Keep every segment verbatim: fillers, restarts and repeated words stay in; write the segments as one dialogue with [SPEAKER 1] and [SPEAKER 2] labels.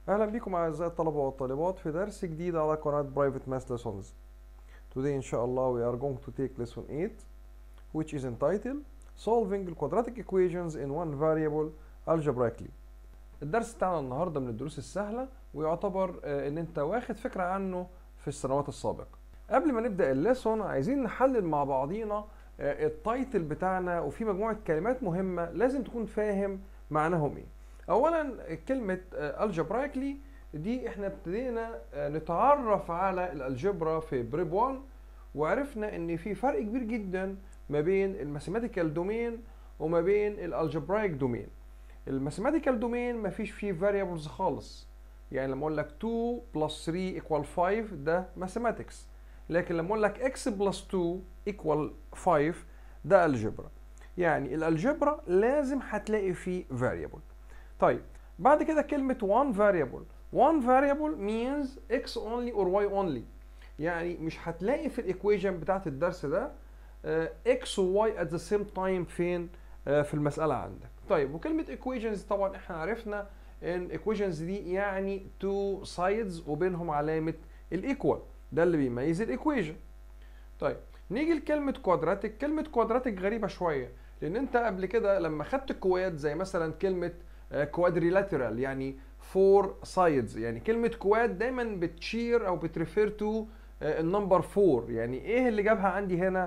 [SPEAKER 1] أهلا بكم أعزائي الطلبة والطالبات في درس جديد على قناة Private Math Lessons. Today إن شاء الله we are going to take lesson eight which is entitled Solving quadratic equations in one variable algebraically. الدرس بتاعنا النهاردة من الدروس السهلة ويعتبر آه، إن أنت واخد فكرة عنه في السنوات السابقة. قبل ما نبدأ الليسون عايزين نحلل مع بعضينا آه، التايتل بتاعنا، وفي مجموعة كلمات مهمة لازم تكون فاهم معناهم إيه. اولا كلمه algebraically دي احنا ابتدينا نتعرف على الالجبرا في بريب واحد، وعرفنا ان في فرق كبير جدا ما بين الماثيماتيكال دومين وما بين الالجبرايك دومين. الماثيماتيكال دومين ما فيش فيه variables خالص، يعني لما اقول لك two plus three equal five ده mathematics، لكن لما اقول لك x plus two equal five ده الجبرا. يعني الالجبرا لازم هتلاقي فيه variable. طيب بعد كده كلمة one variable. one variable means x only or y only، يعني مش هتلاقي في الايكويشن بتاعت الدرس ده uh, x و y at the same time فين uh, في المسألة عندك. طيب وكلمة equations طبعا احنا عرفنا ان equations دي يعني two sides وبينهم علامة الايكوال، ده اللي بيميز الايكويشن. طيب نيجي لكلمة quadratic. كلمة quadratic غريبة شوية، لان انت قبل كده لما خدت كواد زي مثلا كلمة quadrilateral يعني four sides، يعني كلمة كواد دايما بتشير او بتريفير تو النمبر four. يعني ايه اللي جابها عندي هنا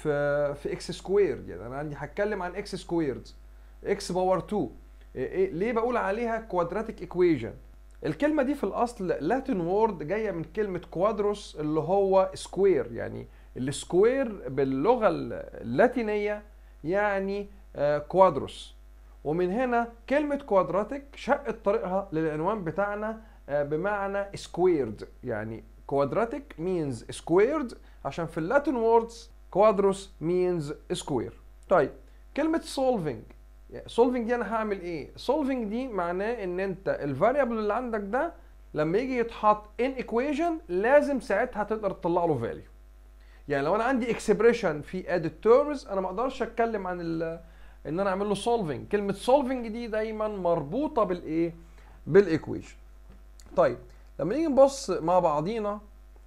[SPEAKER 1] في في اكس سكوير؟ يعني انا عندي هتكلم عن اكس سكويرد اكس باور two. إيه ليه بقول عليها quadratic equation؟ الكلمة دي في الاصل لاتين وورد جاية من كلمة كوادروس اللي هو سكوير، يعني السكوير باللغة اللاتينية يعني كوادروس، ومن هنا كلمة كوادراتيك شقت طريقها للعنوان بتاعنا بمعنى squared. يعني quadratic means squared عشان في اللاتين ووردز كوادروس means square. طيب كلمة solving. solving دي انا هعمل ايه؟ solving دي معناه ان انت الفاريبل اللي عندك ده لما يجي يتحط in equation لازم ساعتها تقدر تطلع له value. يعني لو انا عندي expression في added terms انا ما اقدرش اتكلم عن ال ان انا اعمل له solving. كلمه solving دي دايما مربوطه بالايه؟ بالايكويشن. طيب لما نيجي نبص مع بعضينا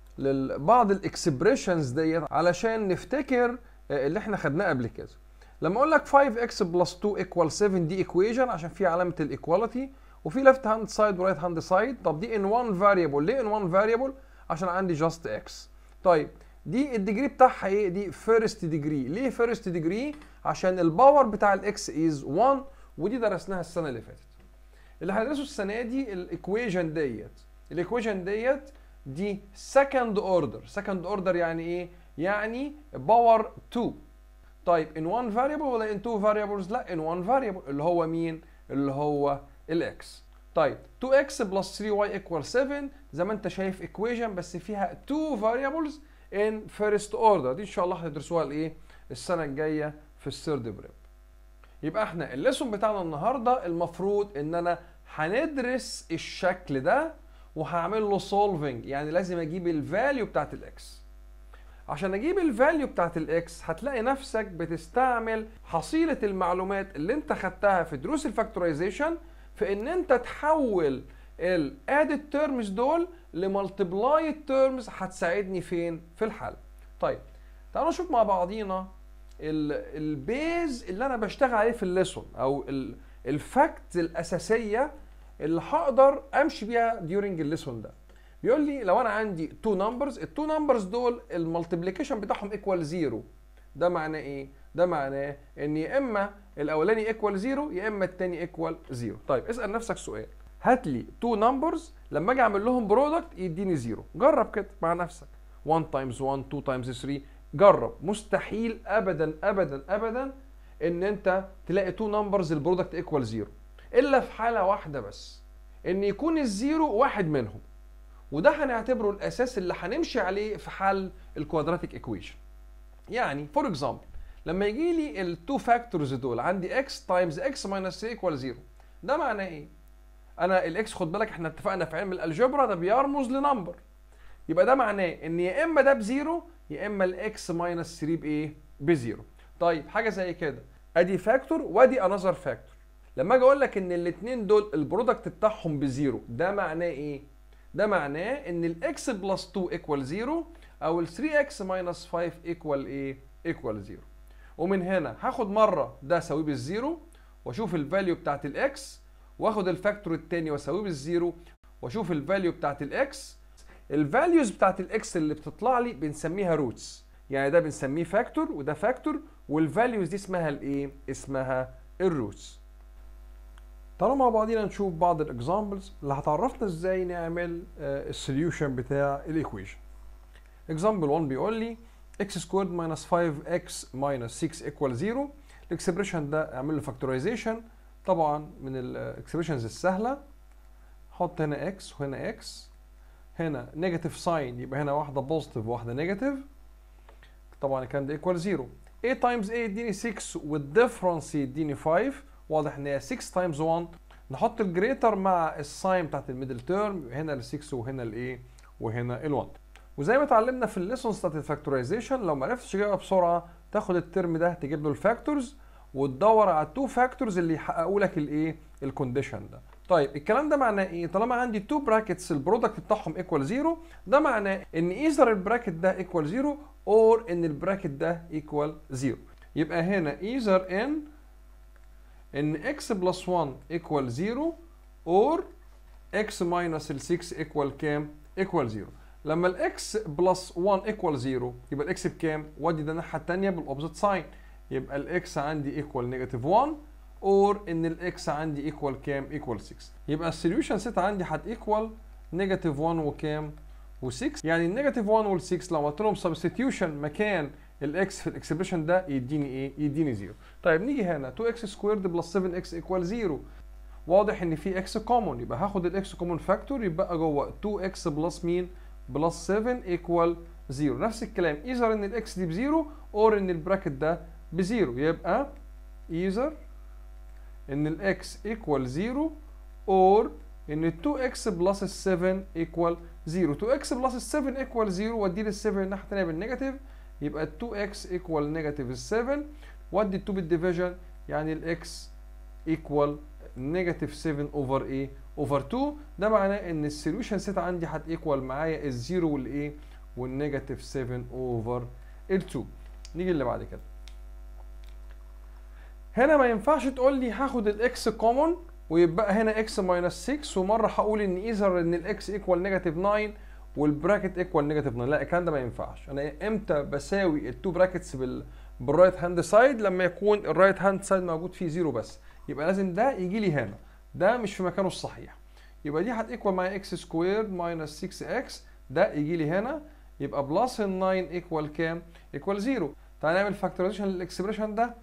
[SPEAKER 1] لبعض الاكسبريشنز ديت علشان نفتكر اللي احنا خدناه قبل كده. لما اقول لك five x plus two equal seven دي ايكويشن عشان في علامه الايكواليتي، وفي left hand side و right hand side. طب دي in one variable. ليه in one variable؟ عشان عندي just x. طيب دي الديجري بتاعها ايه؟ دي فيرست ديجري. ليه فيرست ديجري؟ عشان الباور بتاع الاكس از واحد، ودي درسناها السنه اللي فاتت. اللي هندرسه السنه دي الايكويشن ديت. الايكويشن ديت دي سكند اوردر. سكند اوردر يعني ايه؟ يعني باور two. طيب in one variable ولا in two variables؟ لا in one variable اللي هو مين؟ اللي هو الاكس. طيب two x plus three y equal seven زي ما انت شايف ايكويشن بس فيها two variables in first order. دي ان شاء الله هتدرسوها الايه؟ السنه الجايه في الثيرد بريب. يبقى احنا الليسون بتاعنا النهارده المفروض ان انا هندرس الشكل ده وهعمل له سولفنج. يعني لازم اجيب الفاليو بتاعت الاكس. عشان اجيب الفاليو بتاعت الاكس هتلاقي نفسك بتستعمل حصيله المعلومات اللي انت خدتها في دروس الفاكتورايزيشن في ان انت تحول الادد تيرمز دول لمالتبلايد تيرمز هتساعدني فين؟ في الحل. طيب تعالوا نشوف مع بعضينا البيز اللي انا بشتغل عليه في الليسون، او الفاكتس الاساسيه اللي هقدر امشي بيها ديورنج الليسون ده. بيقول لي لو انا عندي تو نمبرز، التو نمبرز دول المالتيبليكيشن بتاعهم ايكوال زيرو. ده معناه ايه؟ ده معناه ان يا اما الاولاني ايكوال زيرو يا اما الثاني ايكوال زيرو. طيب اسال نفسك سؤال، هات لي تو نمبرز لما اجي اعمل لهم برودكت يديني زيرو. جرب كده مع نفسك. واحد تايمز واحد اتنين تايمز تلاتة. جرب. مستحيل ابدا ابدا ابدا ان انت تلاقي تو نمبرز البرودكت ايكوال زيرو، الا في حاله واحده بس، ان يكون الزيرو واحد منهم. وده هنعتبره الاساس اللي هنمشي عليه في حل الكوادراتيك ايكويشن. يعني فور اكزامبل لما يجي لي التو فاكتورز دول عندي x تايمز x ماينس ثري ايكوال زيرو، ده معناه ايه؟ انا الاكس خد بالك احنا اتفقنا في علم الالجبرا ده بيرمز لنمبر، يبقى ده معناه ان يا اما ده بزيرو يا اما الاكس ماينس ثري بايه؟ بزيرو. طيب حاجه زي كده ادي فاكتور وادي انذر فاكتور. لما اجي اقول لك ان الاثنين دول البرودكت بتاعهم بزيرو، ده معناه ايه؟ ده معناه ان الاكس بلس اتنين ايكوال زيرو او ال ثري اكس ماينس فايف ايكوال ايه؟ ايكوال زيرو. ومن هنا هاخد مره ده اساويه بالزيرو واشوف الفاليو بتاعت الاكس، واخد الفاكتور الثاني واساويه بالزيرو واشوف الفاليو بتاعت الاكس. الفاليوز بتاعت الاكس اللي بتطلع لي بنسميها روتس، يعني ده بنسميه فاكتور وده فاكتور، والفاليوز دي اسمها الايه؟ اسمها الروتس. تعالوا مع بعضينا نشوف بعض الاكزامبلز اللي هتعرفنا ازاي نعمل السوليوشن بتاع الايكويشن. اكزامبل واحد بيقول لي x سكويرد ماينس فايف اكس ماينس سكس ايكوال زيرو. الاكسبريشن ده اعمل له فاكتورايزيشن، طبعا من الاكسبريشنز السهله. حط هنا x وهنا x، هنا نيجاتيف ساين يبقى هنا واحده بوزيتيف وواحده نيجاتيف، طبعا الكلام ده ايكوال زيرو. a تايمز a يديني سكس والديفرنس يديني فايف، واضح ان هي سكس تايمز واحد. نحط الجريتر مع الساين بتاعت الميدل تيرم، هنا ال سكس وهنا الايه وهنا ال واحد. وزي ما اتعلمنا في الليسونز بتاعت الفاكتورايزيشن، لو ما عرفتش تجيبها بسرعه تاخد الترم ده تجيب له الفاكتورز وتدور على التو فاكتورز اللي يحققوا لك الايه؟ الكونديشن ده. طيب الكلام ده معناه ايه؟ طالما عندي تو براكتس البرودكت بتاعهم ايكوال زيرو، ده معناه ان ايذر البراكت ده ايكوال زيرو اور ان البراكت ده ايكوال زيرو. يبقى هنا ايذر ان ان x بلس واحد ايكوال زيرو اور x ماينس ال سكس ايكوال كام؟ ايكوال زيرو. لما الاكس بلس واحد ايكوال زيرو يبقى الاكس بكام؟ ودي ده الناحيه الثانيه بالاوبزيت ساين، يبقى الاكس عندي ايكوال نيجاتيف واحد اور ان الاكس عندي ايكوال كام؟ ايكوال سكس. يبقى السوليوشن سيت عندي هت ايكوال نيجاتيف واحد وكام؟ و6. يعني النيجاتيف واحد وال ستة لو عملت لهم سبستيتيوشن مكان الاكس في الاكسبريشن ده يديني ايه؟ يديني زيرو. طيب نيجي هنا تو اكس سكويرد بلس سفن اكس ايكوال زيرو. واضح ان في اكس كومون، يبقى هاخد الاكس كومون فاكتور يبقى جوه تو اكس بلس مين؟ بلس سفن ايكوال زيرو. نفس الكلام ايذر ان الاكس دي بزيرو اور ان البراكت ده بزيرو، يبقى ايذر ان الاكس ايكوال زيرو اور ان ال تو اكس بلس سفن ايكوال زيرو. تو اكس بلس سفن ايكوال زيرو وادي لل سفن الناحيه الثانيه بالنيجاتيف، يبقى ال تو اكس ايكوال نيجاتيف سفن، وادي ال اتنين بالديفيجن يعني الاكس ايكوال نيجاتيف سفن اوفر ايه؟ اوفر اتنين. ده معناه ان السوليوشن سيت عندي هت ايكوال معايا الزيرو والايه؟ والنيجاتيف سفن اوفر ال اتنين. نيجي اللي بعد كده. هنا ما ينفعش تقول لي هاخد الاكس كومون ويبقى هنا اكس ماينس ستة ومره هقول ان ايذر ان الاكس ايكوال نيجاتيف تسعة والبراكت ايكوال نيجاتيف تسعة. لا الكلام ده ما ينفعش. انا امتى بساوي التو براكتس بال بالرايت هاند سايد؟ لما يكون الرايت هاند سايد موجود فيه زيرو بس، يبقى لازم ده يجي لي هنا، ده مش في مكانه الصحيح. يبقى دي هتيكوال معايا اكس سكويرد ماينس ستة اكس، ده يجي لي هنا يبقى بلس ال تسعة ايكوال كام؟ ايكوال زيرو. تعالى نعمل فاكتورايزيشن للاكسبريشن ده.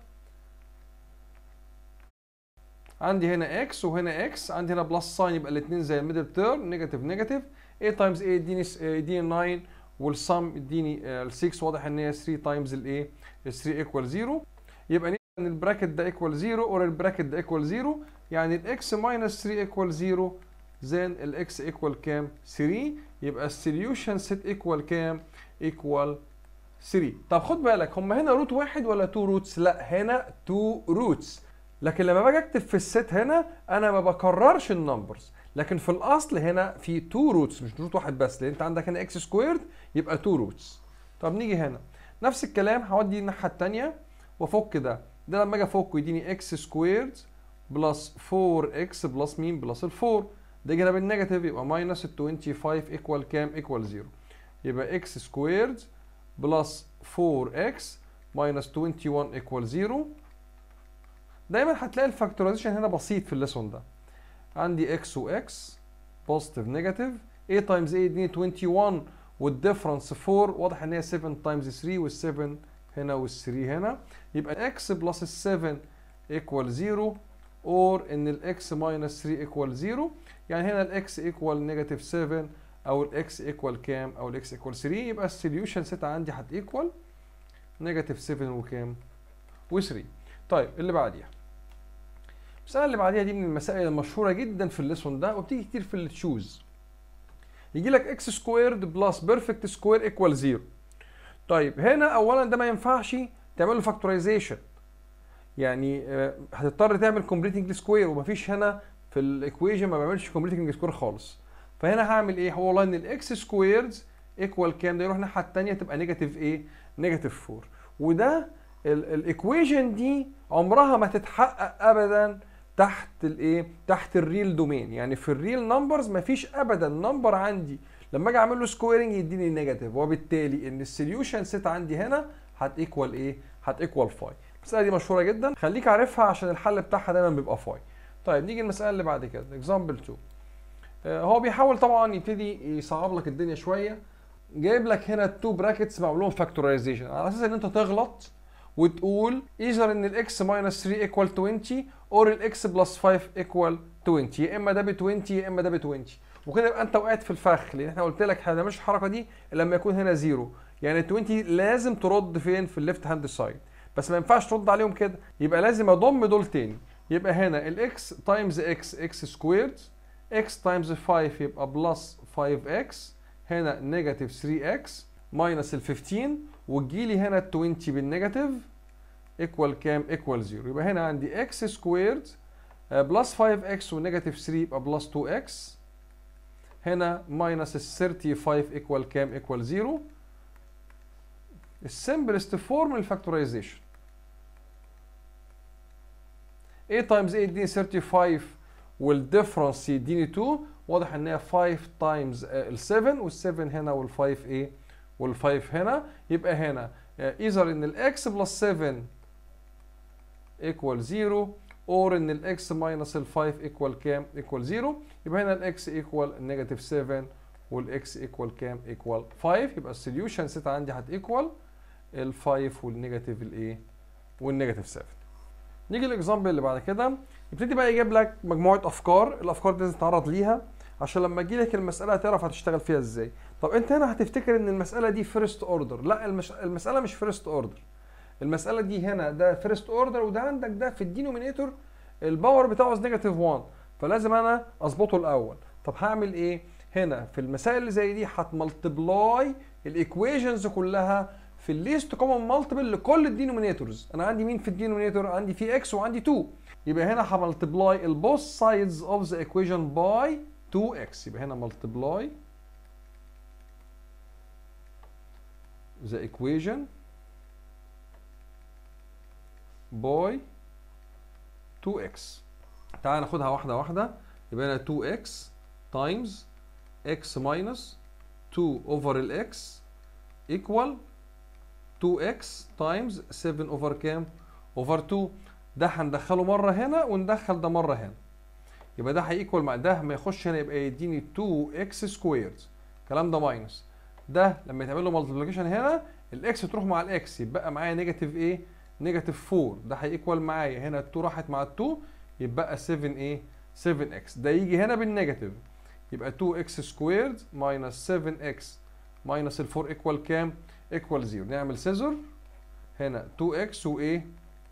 [SPEAKER 1] عندي هنا اكس وهنا اكس، عندي هنا بلس ساين يبقى الاثنين زي الميدل تيرم نيجاتيف نيجاتيف. A تايمز A يديني يديني تسعة والسم يديني ال ستة، واضح ان هي ثري تايمز الايه؟ ال ثري ايكوال زيرو. يبقى ان البراكت ده ايكوال زيرو اور البراكت ده ايكوال زيرو، يعني الاكس ماينس ثري ايكوال زيرو، زين الاكس ايكوال كام؟ ثري. يبقى السوليوشن سيت ايكوال كام؟ ايكوال ثري. طب خد بالك هم هنا روت واحد ولا تو روتس؟ لا هنا تو روتس، لكن لما باجي اكتب في السيت هنا انا ما بكررش النمبرز، لكن في الاصل هنا في تو روتس مش روت واحد بس، لان انت عندك هنا اكس سكويرد يبقى تو روتس. طب نيجي هنا نفس الكلام هودي الناحيه الثانيه وافك ده، ده لما اجي افكه يديني اكس سكويرد بلس فور اكس بلس مين؟ بلس ال فور. ده يجي هنا بالنيجاتيف يبقى ماينس ال خمسة وعشرين ايكوال كام؟ ايكوال زيرو. يبقى اكس سكويرد بلس فور اكس ماينس واحد وعشرين ايكوال زيرو. دايما هتلاقي الفاكتورايزيشن هنا بسيط في الليسون ده. عندي اكس واكس بوزيتيف نيجاتيف، A تايمز A يديني واحد وعشرين والديفرنس فور، واضح ان هي سفن تايمز ثري وال7 هنا وال3 هنا، يبقى اكس بلس سفن ايكوال زيرو اور ان الاكس ماينس ثري ايكوال زيرو. يعني هنا الاكس ايكوال نيجاتيف سفن او الاكس ايكوال كام؟ او الاكس ايكوال ثري. يبقى السوليوشن سيت عندي هت ايكوال نيجاتيف سفن وكام؟ و3. طيب اللي بعديها، المسألة اللي بعديها دي من المسائل المشهورة جدا في الليسون ده وبتيجي كتير في التشوز. يجي لك اكس سكويرد بلس بيرفكت سكوير ايكوال زيرو. طيب هنا اولا ده ما ينفعش تعمل له فاكتورايزيشن، يعني هتضطر تعمل كومبليتنج سكوير، ومفيش هنا في الايكويشن ما بعملش كومبليتنج سكوير خالص. فهنا هعمل ايه؟ هو والله ان الاكس سكويرد ايكوال كام؟ ده يروح الناحيه الثانيه تبقى نيجاتيف ايه؟ نيجاتيف أربعة. وده الايكويشن دي عمرها ما تتحقق ابدا تحت الايه؟ تحت الريل دومين. يعني في الريل نمبرز مفيش ابدا نمبر عندي لما اجي اعمل له سكويرنج يديني نيجاتيف، وبالتالي ان السوليوشن سيت عندي هنا هتيكوال ايه؟ هتيكوال خمسة. المساله دي مشهوره جدا، خليك عارفها عشان الحل بتاعها دايما بيبقى خمسة. طيب نيجي المساله اللي بعد كده، اكزامبل اتنين. آه هو بيحاول طبعا يبتدي يصعب لك الدنيا شويه. جايب لك هنا التو براكتس معمول لهم فاكتورايزيشن على اساس ان انت تغلط وتقول ايذر ان الاكس ماينس ثلاثة ايكوال عشرين اور الاكس بلس خمسة ايكوال عشرين، يا اما ده ب عشرين يا اما ده ب عشرين. وكده يبقى انت وقعت في الفخ، لان احنا قلت لك ما تعملش الحركه دي الا لما يكون هنا زيرو. يعني عشرين لازم ترد فين؟ في الليفت هاند سايد، بس ما ينفعش ترد عليهم كده، يبقى لازم اضم دول تاني. يبقى هنا الاكس تايمز اكس اكس سكويرد، اكس تايمز خمسة يبقى بلس خمسة اكس، هنا نيجاتيف ثلاثة اكس ماينس ال خمستاشر، وتجيلي هنا ال عشرين بالنيجاتيف ايكوال كام؟ ايكوال صفر. يبقى هنا عندي اكس سكويرد بلس خمسة اكس ونيجاتيف ثلاثة يبقى بلس اتنين اكس، هنا ماينس ال خمسة وتلاتين ايكوال كام؟ ايكوال صفر. السمبلست فورم للفاكتورايزيشن A تايمز A يديني خمسة وتلاتين والديفرنس يديني اتنين، واضح ان هي خمسة تايمز ال سبعة، وال سبعة هنا وال خمسة ايه؟ وال خمسة هنا. يبقى هنا ايذر ان الاكس بلس سبعة ايكوال صفر اور ان الاكس ماينس ال خمسة ايكوال كام؟ ايكوال صفر. يبقى هنا الاكس ايكوال نيجاتيف سبعة والاكس ايكوال كام؟ ايكوال خمسة. يبقى السوليوشن سيت عندي هتيكوال ال خمسة والنيجاتيف الايه؟ والنيجاتيف سبعة. نيجي للاكزامبل اللي بعد كده، يبتدي بقى يجيب لك مجموعه افكار، الافكار دي لازم تتعرض ليها عشان لما اجي لك المساله تعرف هتشتغل فيها ازاي. طب انت هنا هتفتكر ان المساله دي فيرست اوردر، لا المش... المساله مش فيرست اوردر. المساله دي هنا ده فيرست اوردر، وده عندك ده في الدينومينيتور الباور بتاعه نيجاتيف واحد، فلازم انا اظبطه الاول. طب هعمل ايه؟ هنا في المسائل اللي زي دي هتملتبلاي الايكويشنز كلها في الليست كومن مالتيبل لكل الدينومينيتورز. انا عندي مين في الدينومينيتور؟ عندي في اكس وعندي اتنين، يبقى هنا هملتبلاي البوث سايدز اوف ذا ايكويشن باي اتنين اكس. يبقى هنا ملتبلاي ذا ايكويشن باي اتنين اكس. تعال ناخدها واحده واحده. يبقى هنا اتنين اكس تايمز x minus اتنين over ال x equal اتنين اكس times سبعة over كام؟ over اتنين. ده هندخله مرة هنا وندخل ده مرة هنا. يبقى ده هيكوال مع ده، ما يخش هنا يبقى يديني اتنين اكس سكويرد. الكلام ده ماينس. ده لما يتعمل له مالتيبليكيشن هنا الاكس تروح مع الاكس يبقى معايا نيجاتيف ايه؟ نيجاتيف اربعة. ده هيكوال معايا هنا اتنين راحت مع اتنين يبقى سبعة ايه؟ سبعة اكس. ده يجي هنا بالنيجاتيف يبقى اتنين اكس سكويرد ماينس سبعة اكس ماينس ال اربعة ايكوال كام؟ ايكوال صفر. نعمل سيزر هنا اتنين اكس وايه؟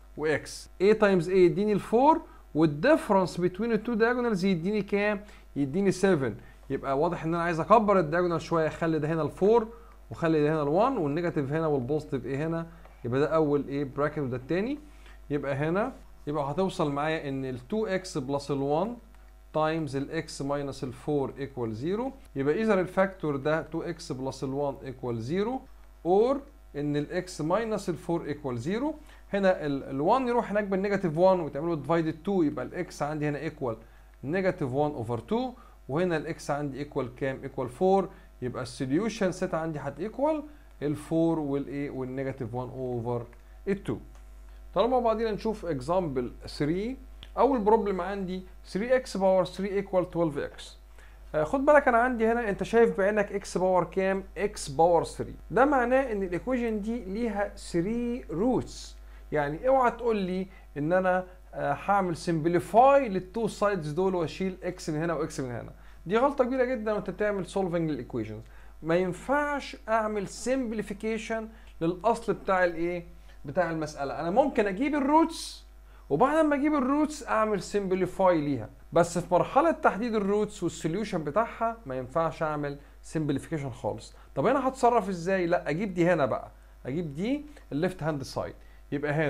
[SPEAKER 1] واكس. A تايمز A يديني ال اربعة، والديفرنس بين التو دايجونالز يديني كام؟ يديني سبعة. يبقى واضح ان انا عايز اكبر الدايجونال شويه، اخلي ده هنا ال اربعة وخلي ده هنا ال واحد والنيجاتيف هنا والبوزيتيف ايه هنا. يبقى ده اول ايه؟ براكت وده الثاني. يبقى هنا يبقى هتوصل معايا ان ال اتنين اكس بلس ال واحد تايمز الاكس ماينس ال اربعة ايكوال صفر. يبقى اذا الفاكتور ده اتنين اكس بلس ال واحد ايكوال صفر، اور ان الاكس ماينس ال اربعة ايكوال صفر. هنا ال واحد يروح هناك بالنيجاتيف واحد وتعملوا ديفايدد اتنين، يبقى الاكس عندي هنا ايكوال نيجاتيف واحد اوفر اتنين، وهنا الاكس عندي ايكوال كام؟ ايكوال اربعة. يبقى السوليوشن سيت عندي هتيكوال ال اربعة والايه؟ والنيجاتيف واحد اوفر اتنين. طالما بعدين نشوف اكزامبل تلاتة. اول بروبلم عندي تلاتة اكس باور تلاتة ايكوال اتناشر اكس. خد بالك انا عندي هنا انت شايف بعينك اكس باور كام؟ اكس باور تلاتة. ده معناه ان الايكويشن دي ليها تلاتة روتس. يعني اوعى تقول لي ان انا هعمل سمبليفاي للتو سايدز دول واشيل اكس من هنا واكس من هنا. دي غلطه كبيره جدا وانت بتعمل سولفنج للايكويشنز. ما ينفعش اعمل سمبليفيكيشن للاصل بتاع الايه؟ بتاع المساله. انا ممكن اجيب الروتس وبعد ما اجيب الروتس اعمل سمبليفاي ليها، بس في مرحله تحديد الروتس والسوليوشن بتاعها ما ينفعش اعمل سمبليفيكيشن خالص. طب هنا هتصرف ازاي؟ لا اجيب دي هنا بقى، اجيب دي الليفت هاند سايد. يبقى هنا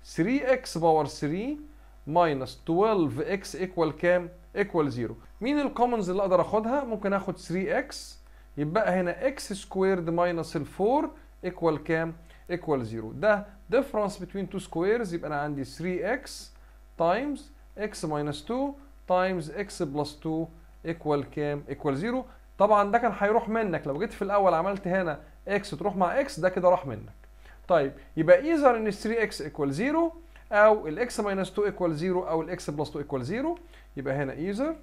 [SPEAKER 1] ثري اكس باور ثري ماينس تويلف اكس ايكوال كام؟ ايكوال زيرو. مين الكومنز اللي اقدر اخدها؟ ممكن اخد ثري اكس، يبقى هنا اكس سكويرد ماينس ال فور ايكوال كام؟ ايكوال زيرو. ده difference between two squares، يبقى انا عندي ثري اكس times x minus تو times x plus تو equal كام؟ equal زيرو. طبعا ده كان هيروح منك لو جيت في الاول عملت هنا x تروح مع x، ده كده راح منك. طيب يبقى either ان ثري اكس equal زيرو او ال x minus تو equal زيرو او ال x plus تو equal زيرو. يبقى هنا either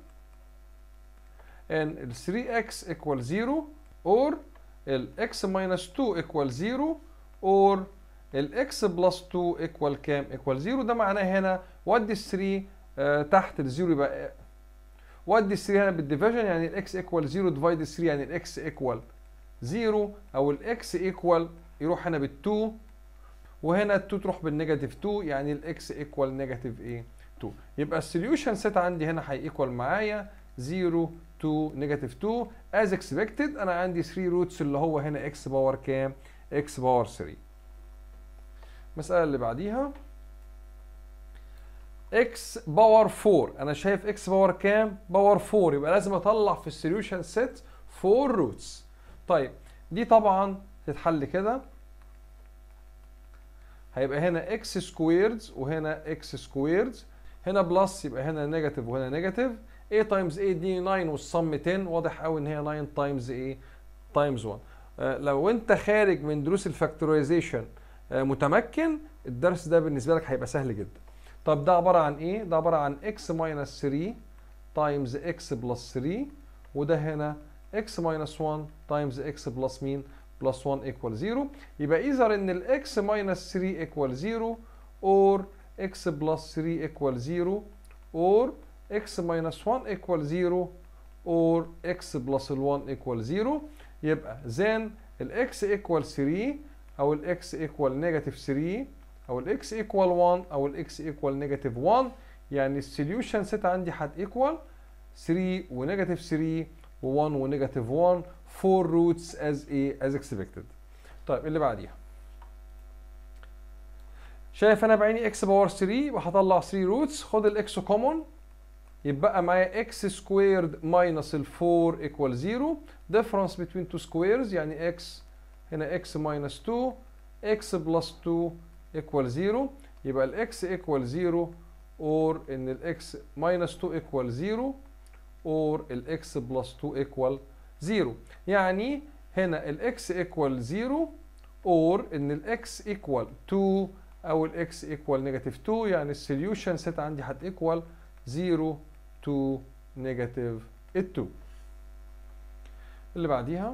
[SPEAKER 1] ان ال ثري اكس equal زيرو or ال x minus تو equal زيرو or ال x plus تو equal كام؟ equal زيرو. ده معناه هنا ودي ال ثري آه تحت الزيرو، يبقى ودي ال ثري هنا بالديفيجن، يعني ال x equal زيرو ديفايد ثري يعني ال x equal زيرو، او ال x equal يروح هنا بال تو، وهنا ال تو تروح بالنيجاتيف تو، يعني ال x equal نيجاتيف ايه؟ تو. يبقى السوليوشن سيت عندي هنا هيكوال معايا زيرو تو نيجاتيف تو as expected. انا عندي ثري روتس اللي هو هنا x باور كام؟ x باور ثري. المسألة اللي بعديها x باور فور. انا شايف x باور كام؟ باور فور، يبقى لازم اطلع في السوليوشن سيت فور روتس. طيب دي طبعا تتحل كده، هيبقى هنا x سكويرد وهنا x سكويرد، هنا بلس يبقى هنا نيجاتيف وهنا نيجاتيف. a تايمز a دي ناين والصم عشرة، واضح قوي ان هي ناين تايمز a تايمز ون. آه لو انت خارج من دروس الفاكتورايزيشن آه متمكن، الدرس ده بالنسبه لك هيبقى سهل جدا. طب ده عباره عن ايه؟ ده عباره عن x ماينس ثري تايمز x بلس ثري، وده هنا x ماينس ون تايمز x بلس مين؟ بلس ون ايكوال زيرو. يبقى ايذر ان ال x ماينس ثري ايكوال زيرو اور x بلس ثري ايكوال زيرو اور x ماينس ون ايكوال زيرو اور x بلس ون ايكوال زيرو. يبقى then ال x equal ثري او ال x equal negative ثري او ال x equal ون او ال x equal negative ون. يعني السوليوشن سيت عندي هت equal ثري ونيجاتيف ثري و ون ونيجاتيف ون، four roots as a as expected. طيب اللي بعديها شايف انا بعيني x باور ثري وهطلع ثري روتس. خد الاكس كومون، يبقى معايا x سكويرد ماينس ال فور equal زيرو. difference between two squares يعني x هنا x minus تو x plus تو equal زيرو. يبقى ال x equal زيرو or ان ال x minus تو equal زيرو or ال x plus تو equal زيرو. يعني هنا ال x equal زيرو or ان ال x equal تو او ال x equal negative تو. يعني السوليوشن سيت عندي هت equal زيرو تو نيجاتيف تو. اللي بعديها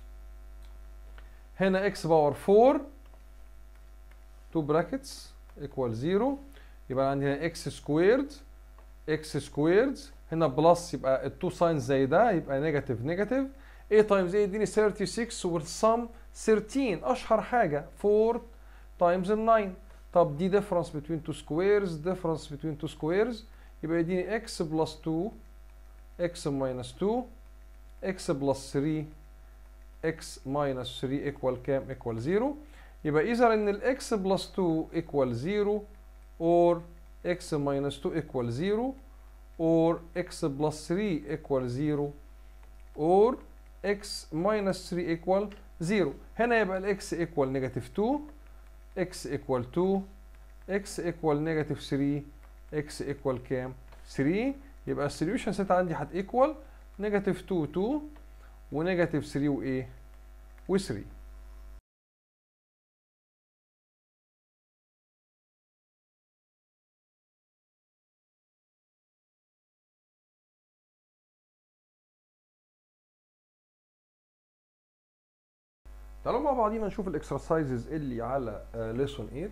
[SPEAKER 1] هنا x باور فور تو براكتس equal زيرو، يبقى عندي هنا x سكويرد x سكويرد، هنا بلس يبقى ال تو ساينز زي ده يبقى نيجاتيف نيجاتيف. a تايمز a يديني ثيرتي سكس والسم ثيرتين، اشهر حاجه فور تايمز ال ناين. طب دي difference between two squares difference between two squares يبقى يديني x بلس تو x minus تو x بلس ثري x minus ثري equal كام؟ equal زيرو. يبقى إذا إن ال x بلس تو equal زيرو or x minus تو equal زيرو or x بلس ثري equal زيرو or x minus ثري equal زيرو. هنا يبقى ال x equal negative تو x equal تو x equal negative ثري x equal كام؟ ثري. يبقى السوليوشن سيت عندي هت equal نيجاتيف تو تو ونيجاتيف ثري وايه؟ و ثري. تعالوا مع بعضينا نشوف الاكسرسايزز اللي على ليسون ايت.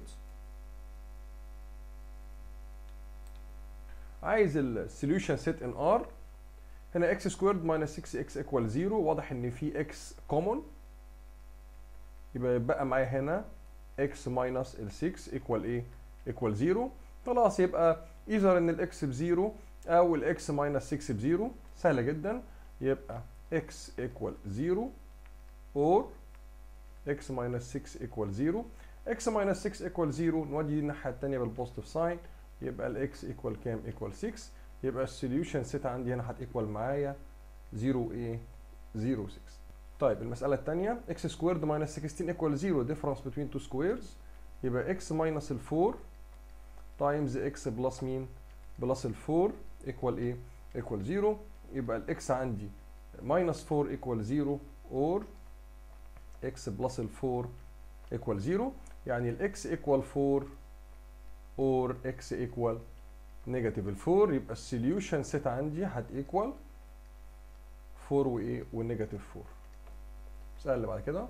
[SPEAKER 1] عايز السوليوشن سيت ان ار. هنا x سكويرد ماينس سكس اكس ايكوال زيرو، واضح ان في x كومون، يبقى يبقى معايا هنا x ماينس ال سكس ايكوال ايه؟ ايكوال زيرو. خلاص يبقى ايذر ان الاكس بزيرو او الاكس ماينس سكس بزيرو، سهله جدا. يبقى x ايكوال زيرو اور x ماينس سكس ايكوال زيرو. x minus six equal زيرو، نودي دي الناحيه الثانيه بالبوزيتيف ساين، يبقى الاكس ايكوال كام؟ ايكوال ستة. يبقى السوليوشن سيت عندي هنا هتيكوال معايا زيرو ايه؟ زيرو ستة. طيب المساله الثانيه x squared minus ستاشر equal زيرو difference between two squares، يبقى x minus ال four times x بلس مين؟ بلس ال four equal ايه؟ equal زيرو. يبقى الاكس عندي minus four equal زيرو or x بلس ال four equal زيرو، يعني الاكس equal four or x equal negative ال four. يبقى السوليوشن سيت عندي هت equal four وايه؟ والنيجاتيف four. السؤال اللي بعد كده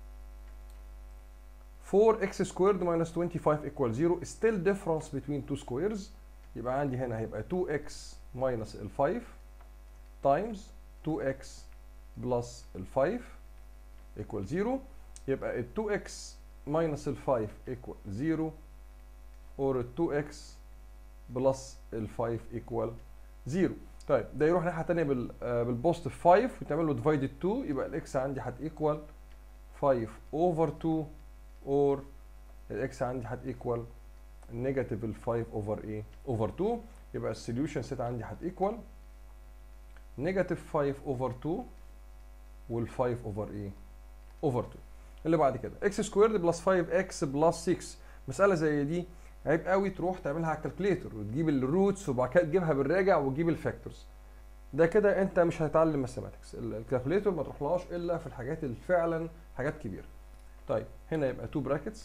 [SPEAKER 1] four x squared minus twenty-five equal zero still difference between two squares، يبقى عندي هنا هيبقى two x minus ال five times two x plus ال five equal zero، يبقى ال two x minus ال five equal zero or ال two x plus ال five equal zero. طيب ده يروح ناحية تانية بال بالبوزيتيف five وتعمل له divided two، يبقى الاكس عندي هت equal five over two or الاكس عندي هت equal negative ال five over ايه؟ over two. يبقى السوليوشن سيت عندي هت equal negative five over two وال five over ايه؟ over two. اللي بعد كده x squared plus five x plus six. مسألة زي دي عيب قوي تروح تعملها على الكالكوليتر وتجيب الروتس وبعد كده تجيبها بالراجع وتجيب الفاكتورز. ده كده انت مش هتتعلم ماثيماتكس. الكالكوليتر ما تروحلهاش الا في الحاجات اللي فعلا حاجات كبيره. طيب هنا يبقى two brackets،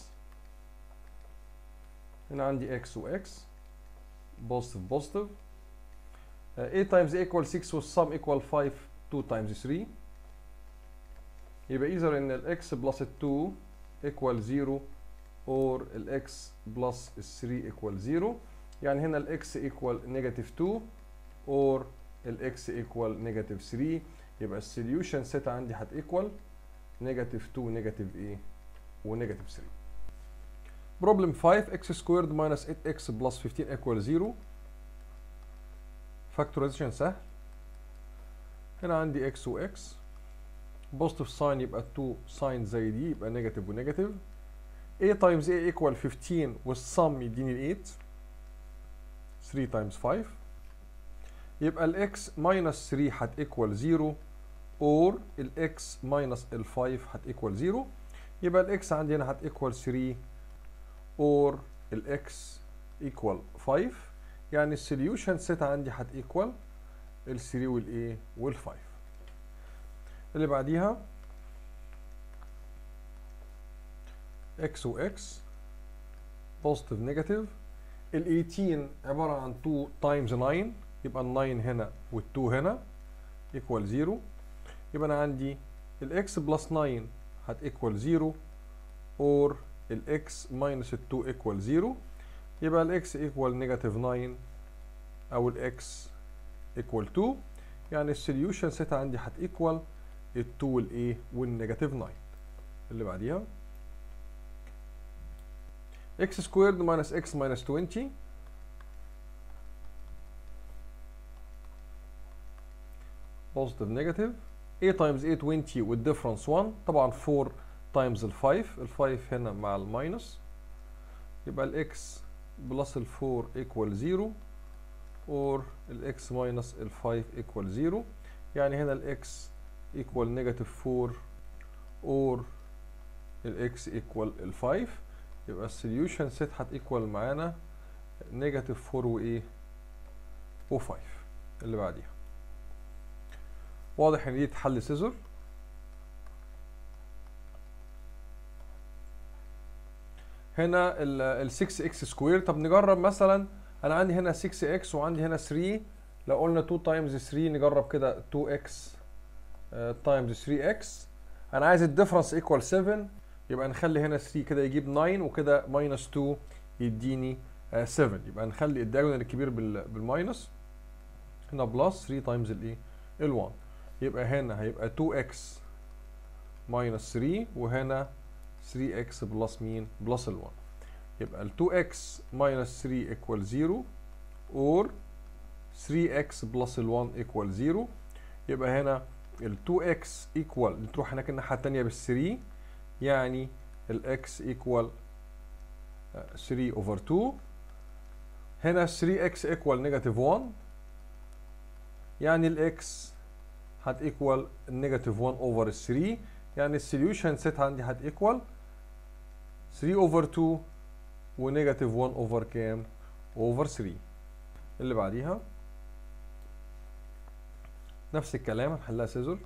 [SPEAKER 1] هنا عندي x و x positive positive uh, a times a equal six والsum equal five two times three، يبقى either ان ال x plus ال two equal zero or ال x plus ال three equal zero، يعني هنا ال x equal negative two or ال x equal negative three. يبقى السوليوشن سيت عندي هت equal negative two negative ايه؟ و negative three. problem five x squared minus eight x plus fifteen equal zero. Factorization سهل. هنا عندي x و x positive sign يبقى two sign زي دي يبقى negative و negative. a times a equal fifteen والsum يديني ال eight three times five، يبقى ال x minus three هت equal zero or ال x minus ال five هت equal zero، يبقى ال x عندي هنا هت equal three or ال x equal five، يعني السوليوشن سيت عندي هت equal ال three وال a وال five. اللي بعديها x و x positive negative. ال eighteen عبارة عن two times nine، يبقى ال nine هنا وال two هنا equal zero، يبقى أنا عندي ال x plus nine هت equal zero or ال x minus ال two equal zero، يبقى ال x equal negative nine أو ال x equal two، يعني السوليوشن سيت عندي هت equal ال two وال a وال negative nine. اللي بعديها x squared minus x minus twenty positive negative. a times a twenty والديفرنس one، طبعا four times ال five، ال five هنا مع ال minus، يبقى ال x plus ال four equal zero or ال x minus ال five equal zero، يعني هنا ال x equal negative four or ال x equal ال five، يبقى السوليوشن سيت هت equal معانا negative four و ايه؟ و five. اللي بعديها واضح ان دي تحل سيزر. هنا ال six x سكوير. طب نجرب مثلا، انا عندي هنا six x وعندي هنا three، لو قلنا two times three نجرب كده two x times three x. انا عايز الديفرنس equal seven، يبقى نخلي هنا three كده يجيب nine وكده minus two يديني seven، يبقى نخلي الدايجونال الكبير بالماينس، هنا بلس three times الايه؟ ال one، يبقى هنا هيبقى two x minus three وهنا three x بلس مين؟ بلس ال one، يبقى ال two x minus three equal zero or three x بلس ال one equal zero، يبقى هنا ال two x equal، تروح هناك الناحية التانية بال three، يعني ال x equal ثري over تو. هنا ثري اكس equal negative ون، يعني الاكس هت equal negative ون over ثري، يعني السوليوشن سيت عندي هت equal ثري over تو و negative ون over كام؟ over ثري. اللي بعديها نفس الكلام هنحلها سيزر.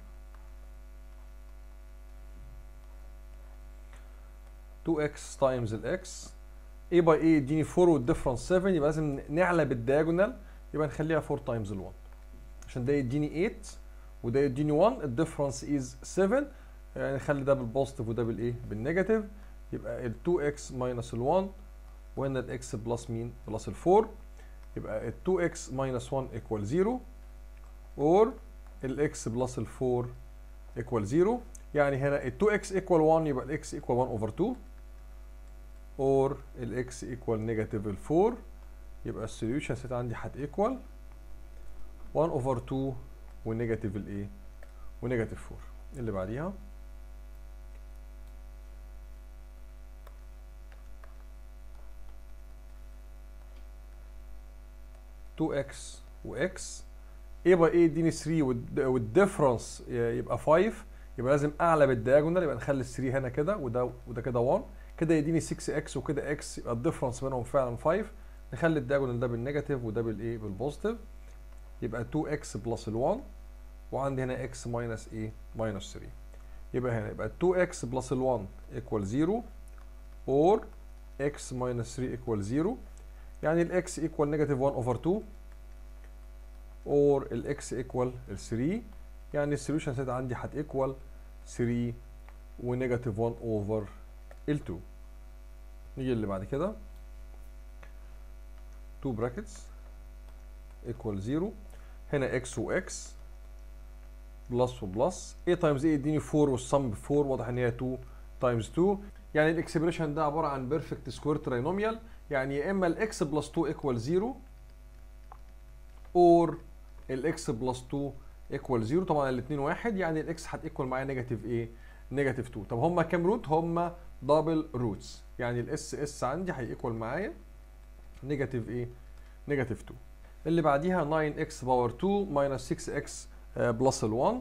[SPEAKER 1] تو اكس times الاكس a by a يديني فور والديفرنس سفن، يبقى لازم نعلى بالدياجونال، يبقى نخليها فور times ال ون عشان ده يديني ايت وده يديني ون، الديفرنس از سفن، يعني نخلي ده بالبوزيتيف وده بالايه؟ بالنيجاتيف، يبقى ال تو اكس minus ال ون، وهنا الاكس بلس مين؟ بلس ال فور، يبقى ال تو اكس minus ون equal زيرو or الاكس بلس ال فور equal زيرو، يعني هنا ال تو اكس equal ون يبقى الاكس equal ون over تو or الاكس equal negative ال فور، يبقى السوليوشن سيت عندي هت equal ون over تو ونيجاتيف الايه؟ ونيجاتيف فور. اللي بعديها تو اكس و x a by a يديني ثري والديفرنس يبقى فايف، يبقى لازم اعلى بالدياجونال، يبقى نخلي ثري هنا كده وده وده كده ون، كده يديني سكس اكس وكده x، يبقى الديفرنس بينهم فعلا فايف، نخلي الدياجونال ده بالنيجاتيف وده بالايه؟ بالبوزيتيف، يبقى تو اكس بلس ال ون، وعندي هنا x ماينس ايه؟ ماينس ثري، يبقى هنا يبقى تو اكس بلس ال ون equal زيرو or x minus ثري equal زيرو، يعني ال x equal negative ون over تو or ال x equal ال ثري، يعني السوليوشن سيت عندي هت equal ثري و negative ون over ال تو. نيجي اللي بعد كده تو brackets equal زيرو، هنا x و x بلس وبلس a times a يديني فور والسم ب فور، واضح ان هي تو times تو، يعني الاكسبريشن ده عباره عن بيرفكت سكوير تراينوميال، يعني يا اما الاكس بلس تو equal زيرو اور الاكس بلس تو equal زيرو، طبعا الاثنين واحد، يعني الاكس هت equal معايا نيجاتيف ايه؟ نيجاتيف تو. طب هم كام روت؟ هم دبل روتس، يعني الاس اس عندي هي equal معايا نيجاتيف ايه؟ نيجاتيف تو. اللي بعديها ناين اكس باور تو minus سكس اكس بلس ال ون.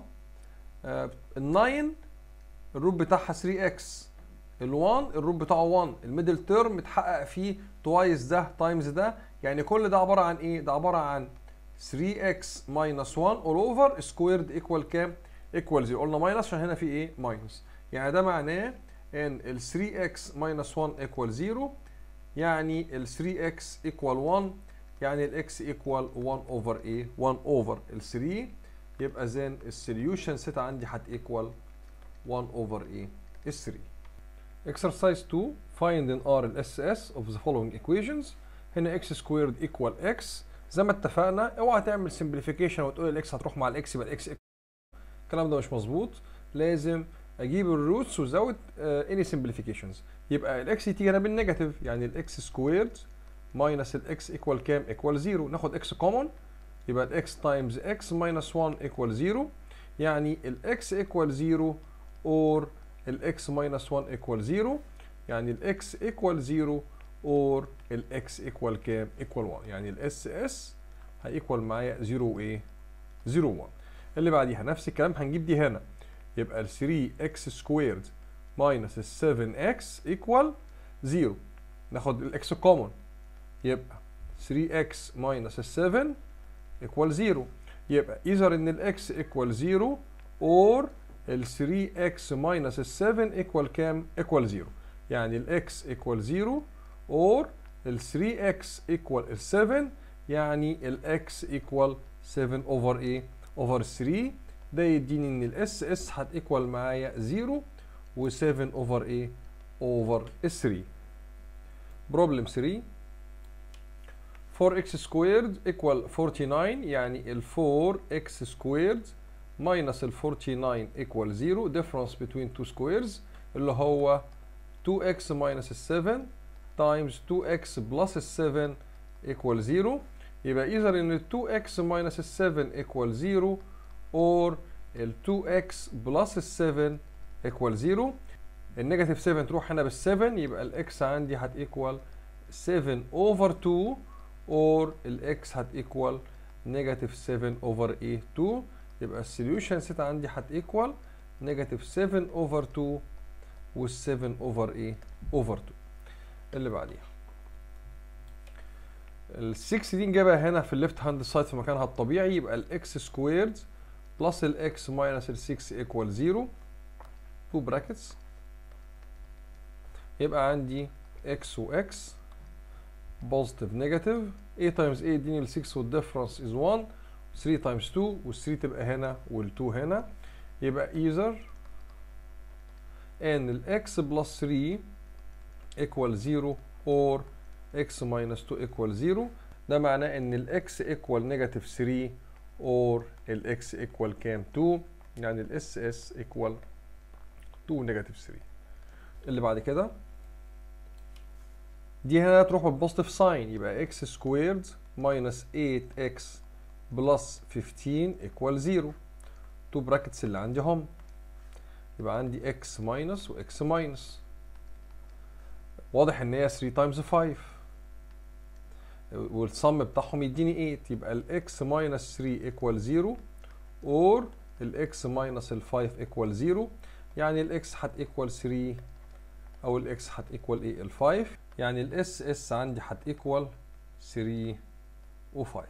[SPEAKER 1] ال ناين الروت بتاعها ثري اكس، ال ون الروت بتاعه ون، الميدل تيرم متحقق فيه توايس ده تايمز ده، يعني كل ده عباره عن ايه؟ ده عباره عن ثري اكس minus ون all over squared equal كام؟ equal زيرو. قلنا ماينس عشان هنا في ايه؟ ماينس، يعني ده معناه ان ال ثري اكس minus ون equal زيرو، يعني ال ثري اكس equal ون، يعني ال x equal ون over ايه؟ ون over ال ثري، يبقى زين السوليوشن سيت عندي هت equal ون over ايه؟ ال ثري. Exercise two find in R ال S S of the following equations. هنا x squared equal x، زي ما اتفقنا اوعى تعمل simplification وتقول الاكس هتروح مع الاكس يبقى الاكس، الكلام ده مش مظبوط، لازم اجيب الروتس وزود اني uh, simplifications، يبقى الاكس تيجي هنا بالنيجاتيف، يعني الاكس سكويرد ماينس الاكس ايكوال كام؟ ايكوال زيرو، ناخد اكس كومون، يبقى الاكس تايمز اكس ماينس ون ايكوال زيرو، يعني الاكس ايكوال زيرو اور الاكس ماينس ون ايكوال زيرو، يعني الاكس ايكوال زيرو اور الاكس ايكوال كام؟ ايكوال ون، يعني الاس اس هيكوال معايا زيرو وايه؟ زيرو ون. اللي بعديها نفس الكلام هنجيب دي هنا، يبقى ال ثري اكس سكويرد ماينس ال سفن اكس ايكوال زيرو، ناخد الاكس كومون، يبقى ثري اكس minus سفن equal زيرو، يبقى either ان الاكس equal زيرو or ال ثري اكس minus سفن equal كام؟ equal زيرو، يعني الاكس equal زيرو or ال ثري اكس equal سفن، يعني الاكس equal سفن over ايه؟ over ثري، ده يديني ان الاس اس هت equal معايا زيرو و سفن over ايه؟ over ثري. problem ثري، فور اكس squared equal فورتي ناين، يعني ال فور اكس squared minus ال فورتي ناين equal زيرو، difference between two squares اللي هو تو اكس minus سفن times تو اكس plus سفن equal زيرو، يبقى either ان ال تو اكس minus سفن equal زيرو or ال تو اكس plus سفن equal زيرو، النيجاتيف سفن تروح هنا بال سفن، يبقى الاكس عندي هت equal seven over two or ال x هتيكوال negative seven over a two. يبقى السوليوشن سيت عندي هتيكوال negative seven over two وال seven over a over two. اللي بعديها ال six دي نجيبها هنا في الليفت هاند سايد في مكانها الطبيعي، يبقى ال x سكويرد بلس ال x minus ال six equal zero two brackets. يبقى عندي x و x positive negative a times a يديني ال six والديفرنس is one three times two وال three تبقى هنا وال two هنا. يبقى either ان ال x plus three equal zero or x minus two equal zero. ده معناه ان ال x equal negative three or ال x equal كام two، يعني ال ss equal two negative three. اللي بعد كده دي هنا تروح بالبوزيتيف ساين، يبقى x squared minus eight x plus fifteen equal zero. two brackets اللي عندي هم، يبقى عندي x minus و x minus. واضح ان هي three times five والصم بتاعهم يديني eight، يبقى ال x minus three equal zero or ال x minus ال five equal zero. يعني ال x هت equal three او ال x هت equal ايه ال five، يعني ال ss عندي هت equal three و five.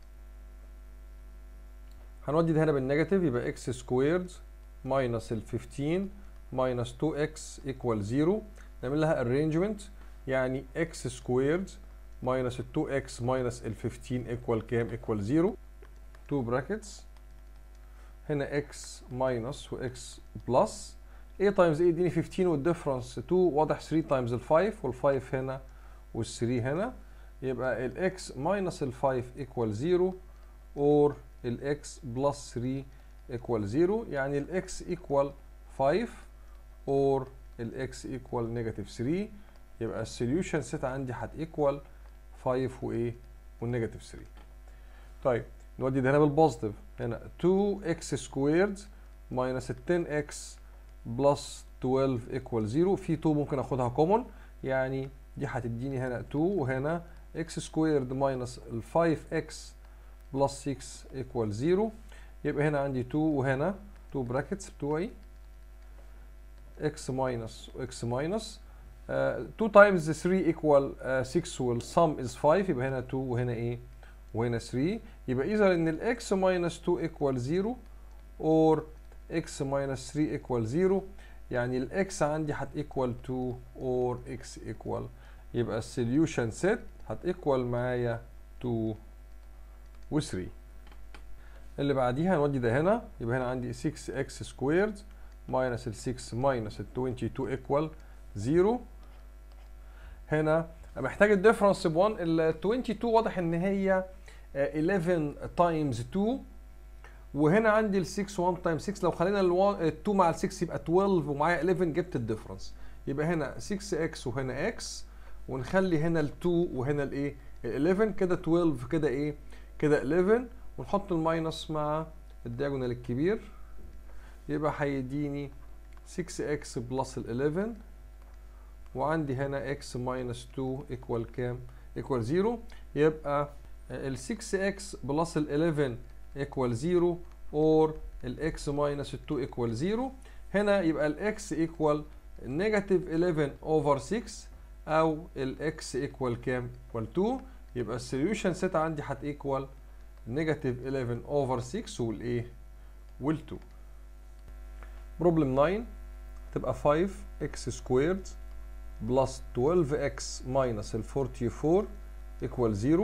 [SPEAKER 1] هنودي ده هنا بالنيجاتيف، يبقى x squared minus ال fifteen minus two x equal zero. نعمل لها arrangement، يعني x squared minus ال two x minus ال fifteen equal كام equal zero. two brackets هنا x minus و x plus a times a يديني fifteen والديفرنس two، واضح three times ال five وال five هنا وال three هنا. يبقى ال x minus ال five equal zero or ال x plus three equal zero، يعني ال x equal five or ال x equal negative three. يبقى السوليوشن سيت عندي هت equal five و ايه والنيجاتيف three. طيب نودي ده هنا بالبوزيتيف، هنا two x squared minus ten x plus twelve equal zero. في two ممكن اخدها كومون، يعني دي هتديني هنا two وهنا x squared minus ال five x plus six equal zero. يبقى هنا عندي two وهنا two brackets بتوعي x minus و x minus uh, two times three equal uh, six وال sum is five، يبقى هنا two وهنا ايه وهنا three. يبقى إذا إن ال x minus two equal zero or x minus three equal zero، يعني ال x عندي هت equal two or x equal، يبقى السوليوشن سيت هت equal معايا two و three. اللي بعديها نودي ده هنا، يبقى هنا عندي six x squared minus ال six minus ال twenty-two equal zero. هنا محتاج الديفرنس ب one. ال twenty-two واضح ان هي eleven times two، وهنا عندي ال six one times six. لو خلينا ال two مع ال six يبقى twelve ومعايا eleven، جبت الديفرنس. يبقى هنا six x وهنا x، ونخلي هنا ال two وهنا الايه ال eleven، كده twelve كده ايه كده eleven، ونحط الماينس مع الدياجونال الكبير، يبقى هيديني six x بلس ال eleven، وعندي هنا x minus two equal كام equal zero. يبقى ال six x بلس ال eleven equal zero or ال x minus two equal zero. هنا يبقى ال x equal negative eleven over six او ال x equal كام equal two. يبقى السوليوشن سيت عندي هت equal negative eleven over six والايه وال two. بروبلم nine تبقى five x squared plus twelve x minus ال forty-four equal zero.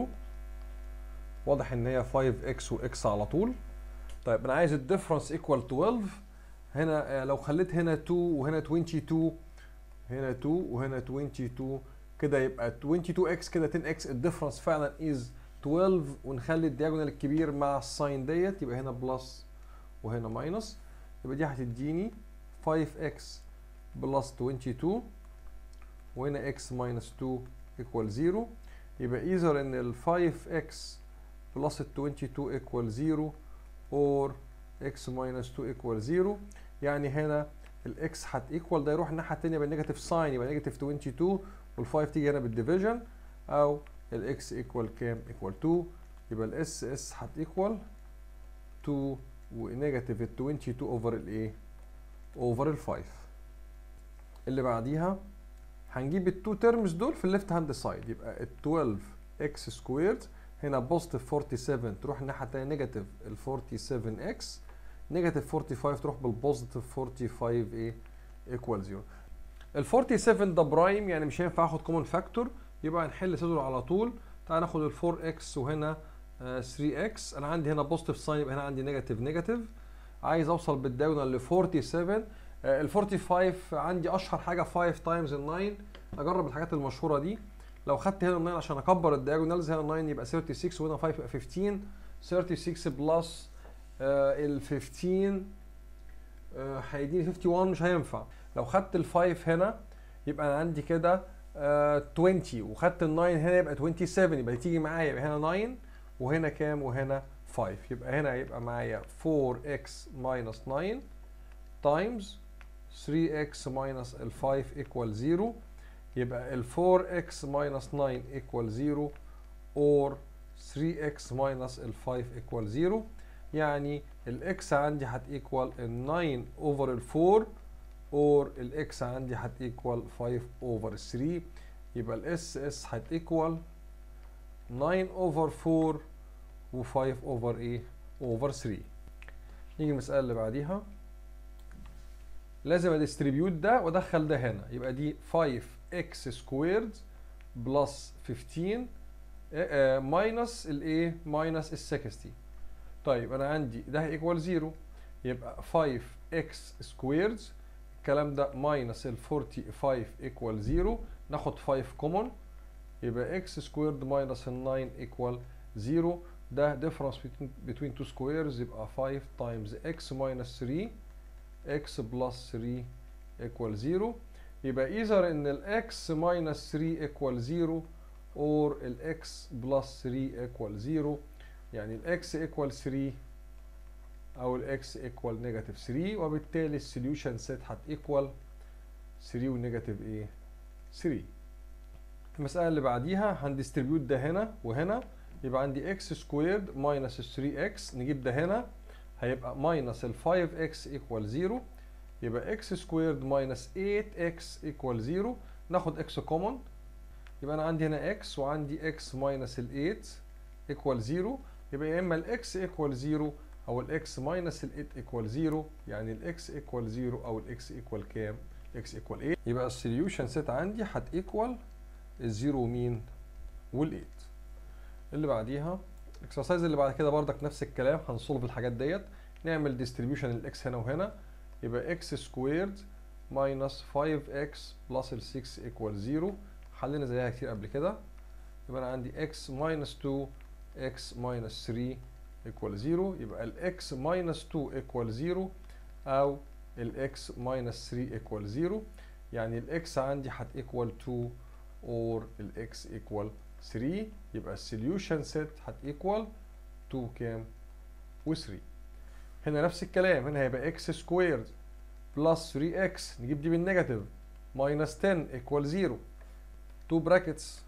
[SPEAKER 1] واضح ان هي five x و x على طول. طيب انا عايز الديفرنس equal twelve. هنا لو خليت هنا two وهنا twenty-two، هنا two وهنا twenty-two، كده يبقى twenty-two x كده ten x. الديفرنس فعلا is twelve، ونخلي الدياجونال الكبير مع الساين ديت، يبقى هنا بلس وهنا ماينس. يبقى دي هتديني five x بلس twenty-two، وهنا x minus two equal zero. يبقى either ان ال five x plus ال twenty-two equal zero or x minus two equal zero. يعني هنا ال x هت equal، ده يروح الناحية التانية بالنيجاتيف ساين، يبقى نيجاتيف twenty-two، وال five تيجي هنا بالديفيجن، او الاكس ايكوال كام؟ ايكوال اتنين. يبقى الاس اس هتيكوال اتنين ونيجاتيف ال اتنين وعشرين اوفر الايه؟ اوفر ال خمسة. اللي بعديها هنجيب التو تيرمز دول في الليفت هاند سايد، يبقى ال اتناشر اكس سكويرد هنا بوزيتيف سبعة واربعين تروح الناحيه الثانيه نيجاتيف ال سبعة واربعين اكس، نيجاتيف خمسة واربعين تروح بالبوزيتيف خمسة واربعين ايه؟ ايكوال صفر. ال سبعة واربعين ده برايم يعني مش هينفع اخد كومن فاكتور، يبقى هنحل سيدول على طول. تعال ناخد ال اربعة اكس وهنا ثري اكس، انا عندي هنا بوزيتيف ساين يبقى هنا عندي نيجاتيف نيجاتيف. عايز اوصل بالدايجونال ل سبعة واربعين، ال خمسة واربعين عندي اشهر حاجه خمسة تايمز ال تسعة، اجرب الحاجات المشهوره دي. لو خدت هنا ال تسعة عشان اكبر الدايجونالز، هنا ال تسعة يبقى ستة وثلاثين وهنا خمسة يبقى خمستاشر، ستة وثلاثين بلس ال خمستاشر هيديني واحد وخمسين مش هينفع. لو خدت ال خمسة هنا يبقى انا عندي كده عشرين، وخدت ال تسعة هنا يبقى سبعة وعشرين، يبقى تيجي معايا يبقى هنا تسعة وهنا كام؟ وهنا خمسة. يبقى هنا يبقى معايا فور اكس minus تسعة times ثري اكس minus ال خمسة equal صفر. يبقى ال فور اكس minus تسعة equal صفر or ثري اكس minus ال خمسة equal صفر. يعني الاكس عندي هتيكوال ال تسعة over ال فور اور الاكس عندي هتيكوال خمسة over ثري. يبقى الاس اس هتيكوال تسعة over فور و خمسة over ايه؟ over ثري. نيجي المسألة اللي بعديها، لازم اديستريبيوت ده وادخل ده هنا، يبقى دي خمسة اكس سكويرد بلس خمستاشر ماينس الايه؟ ماينس ال ستين. طيب انا عندي ده هيكوال صفر، يبقى خمسة اكس سكويرد الكلام ده ماينس ال خمسة واربعين ايكوال صفر، ناخد خمسة كومون يبقى اكس سكويرد ماينس ال تسعة ايكوال صفر. ده ديفرنس بين تو سكويرز، يبقى خمسة تايمز اكس ماينس ثري اكس بلس ثري ايكوال صفر. يبقى ايذر ان الاكس ماينس ثري ايكوال صفر اور الاكس بلس ثري ايكوال صفر. يعني الاكس ايكوال ثري او الاكس ايكوال نيجاتيف ثري، وبالتالي السوليوشن سيت هتيكوال ثري ونيجاتيف ايه؟ ثري. المسألة اللي بعديها هنديستريبيوت ده هنا وهنا، يبقى عندي اكس سكويرد ماينس ثري اكس، نجيب ده هنا هيبقى ماينس ال فايف اكس ايكوال صفر. يبقى اكس سكويرد ماينس ايت اكس ايكوال صفر، ناخد اكس كومون يبقى انا عندي هنا اكس وعندي اكس ماينس ال ايت ايكوال صفر. يبقى يا اما الاكس ايكوال صفر او الاكس ماينس ال تمانية ايكوال صفر، يعني الاكس ايكوال صفر او الاكس ايكوال كام؟ اكس ايكوال تمانية. يبقى السوليوشن سيت عندي هتيكوال الزيرو ومين؟ وال8. اللي بعديها الاكسرسايز اللي بعد كده بردك نفس الكلام، هنصولف الحاجات ديت. نعمل ديستريبيوشن الاكس هنا وهنا، يبقى اكس سكويرد ماينس فايف اكس بلس ال ستة ايكوال صفر، حلينا زيها كتير قبل كده. يبقى انا عندي اكس ماينس تو اكس ماينس ثري ايكوال صفر، يبقى الاكس ماينس تو ايكوال صفر او الاكس ماينس ثري ايكوال صفر. يعني الاكس عندي هتيكوال تو اور الاكس ايكوال ثري. يبقى السوليوشن سيت هتيكوال تو كام؟ و3. هنا نفس الكلام، هنا هيبقى اكس سكويرد بلس ثري اكس، نجيب دي بالنيجاتيف ماينس عشرة ايكوال صفر، تو براكتس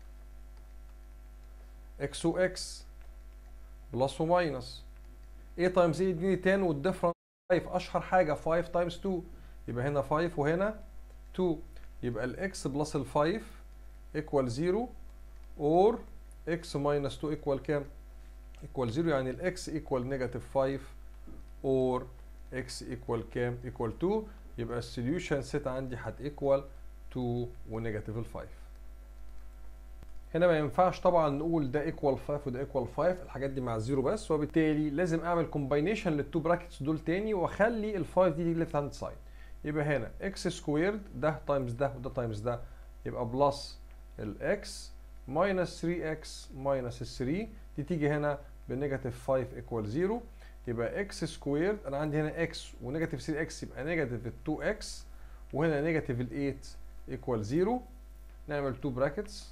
[SPEAKER 1] اكس و اكس بلس وماينس ايه تايمز ايه يديني عشرة والديفرنس خمسة، اشهر حاجه خمسة تايمز تو، يبقى هنا خمسة وهنا تو، يبقى الاكس بلس ال خمسة ايكوال صفر اور اكس ماينس تو ايكوال كام؟ ايكوال صفر. يعني الاكس ايكوال نيجاتيف خمسة اور اكس ايكوال كام؟ ايكوال اتنين. يبقى السوليوشن سيت عندي هتيكوال اتنين ونيجاتيف ال خمسة. هنا ما ينفعش طبعا نقول ده ايكوال خمسة وده ايكوال خمسة، الحاجات دي مع الزيرو بس، وبالتالي لازم اعمل كومباينيشن للتو براكتس دول تاني واخلي ال خمسة دي ليفت هاند سايد. يبقى هنا اكس سكويرد ده تايمز ده وده تايمز ده، يبقى بلس الاكس ماينس ثري اكس ماينس ال ثري، دي تيجي هنا بنيجاتيف خمسة ايكوال صفر. يبقى اكس سكويرد انا عندي هنا اكس ونيجاتيف ثري اكس، يبقى نيجاتيف تو اكس وهنا نيجاتيف ال تمانية ايكوال صفر. نعمل تو براكتس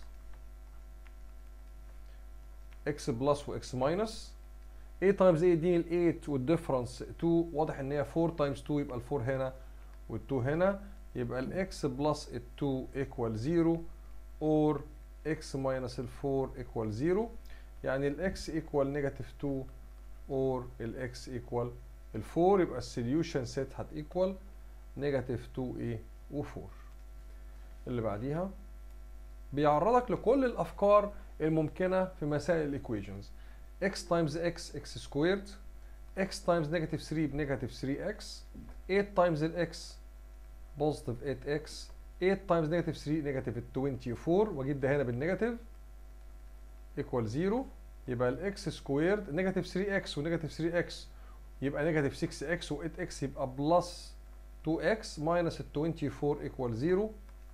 [SPEAKER 1] اكس بلس واكس ماينس تمانية تايمز ايه يديني ال تمانية والديفرنس اتنين، واضح ان هي اربعة تايمز اتنين، يبقى ال اربعة هنا وال اتنين هنا، يبقى الاكس بلس ال اتنين ايكوال صفر اور x minus ال four equal zero، يعني ال x equal negative two or ال x equal ال four، يبقى السوليوشن سيت هت equal negative two ايه و four. اللي بعديها بيعرضك لكل الافكار الممكنه في مسائل الايكويشنز. x times x x squared، x times negative three بنيجاتيف three x، eight times ال x positive eight x، eight times negative three negative twenty-four، واجيب ده هنا بالنيجاتيف equal zero، يبقى ال x squared negative three x و negative three x يبقى negative six x و eight x يبقى plus two x minus ال twenty-four equal zero،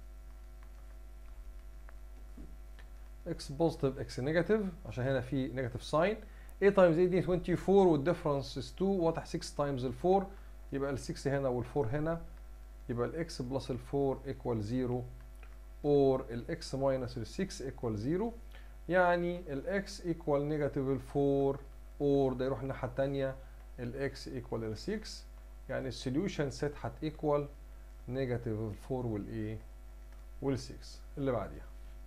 [SPEAKER 1] x positive x negative عشان هنا في negative sign، eight times eight دي twenty-four والديفرنس is two، واضح six times ال four يبقى ال six هنا وال four هنا، يبقى ال x plus ال four equal zero or ال x minus ال six equal zero، يعني ال x equal negative ال four or ده يروح الناحية التانية ال x equal ال six، يعني السوليوشن سيت هت equal negative ال four والايه وال six. اللي بعديها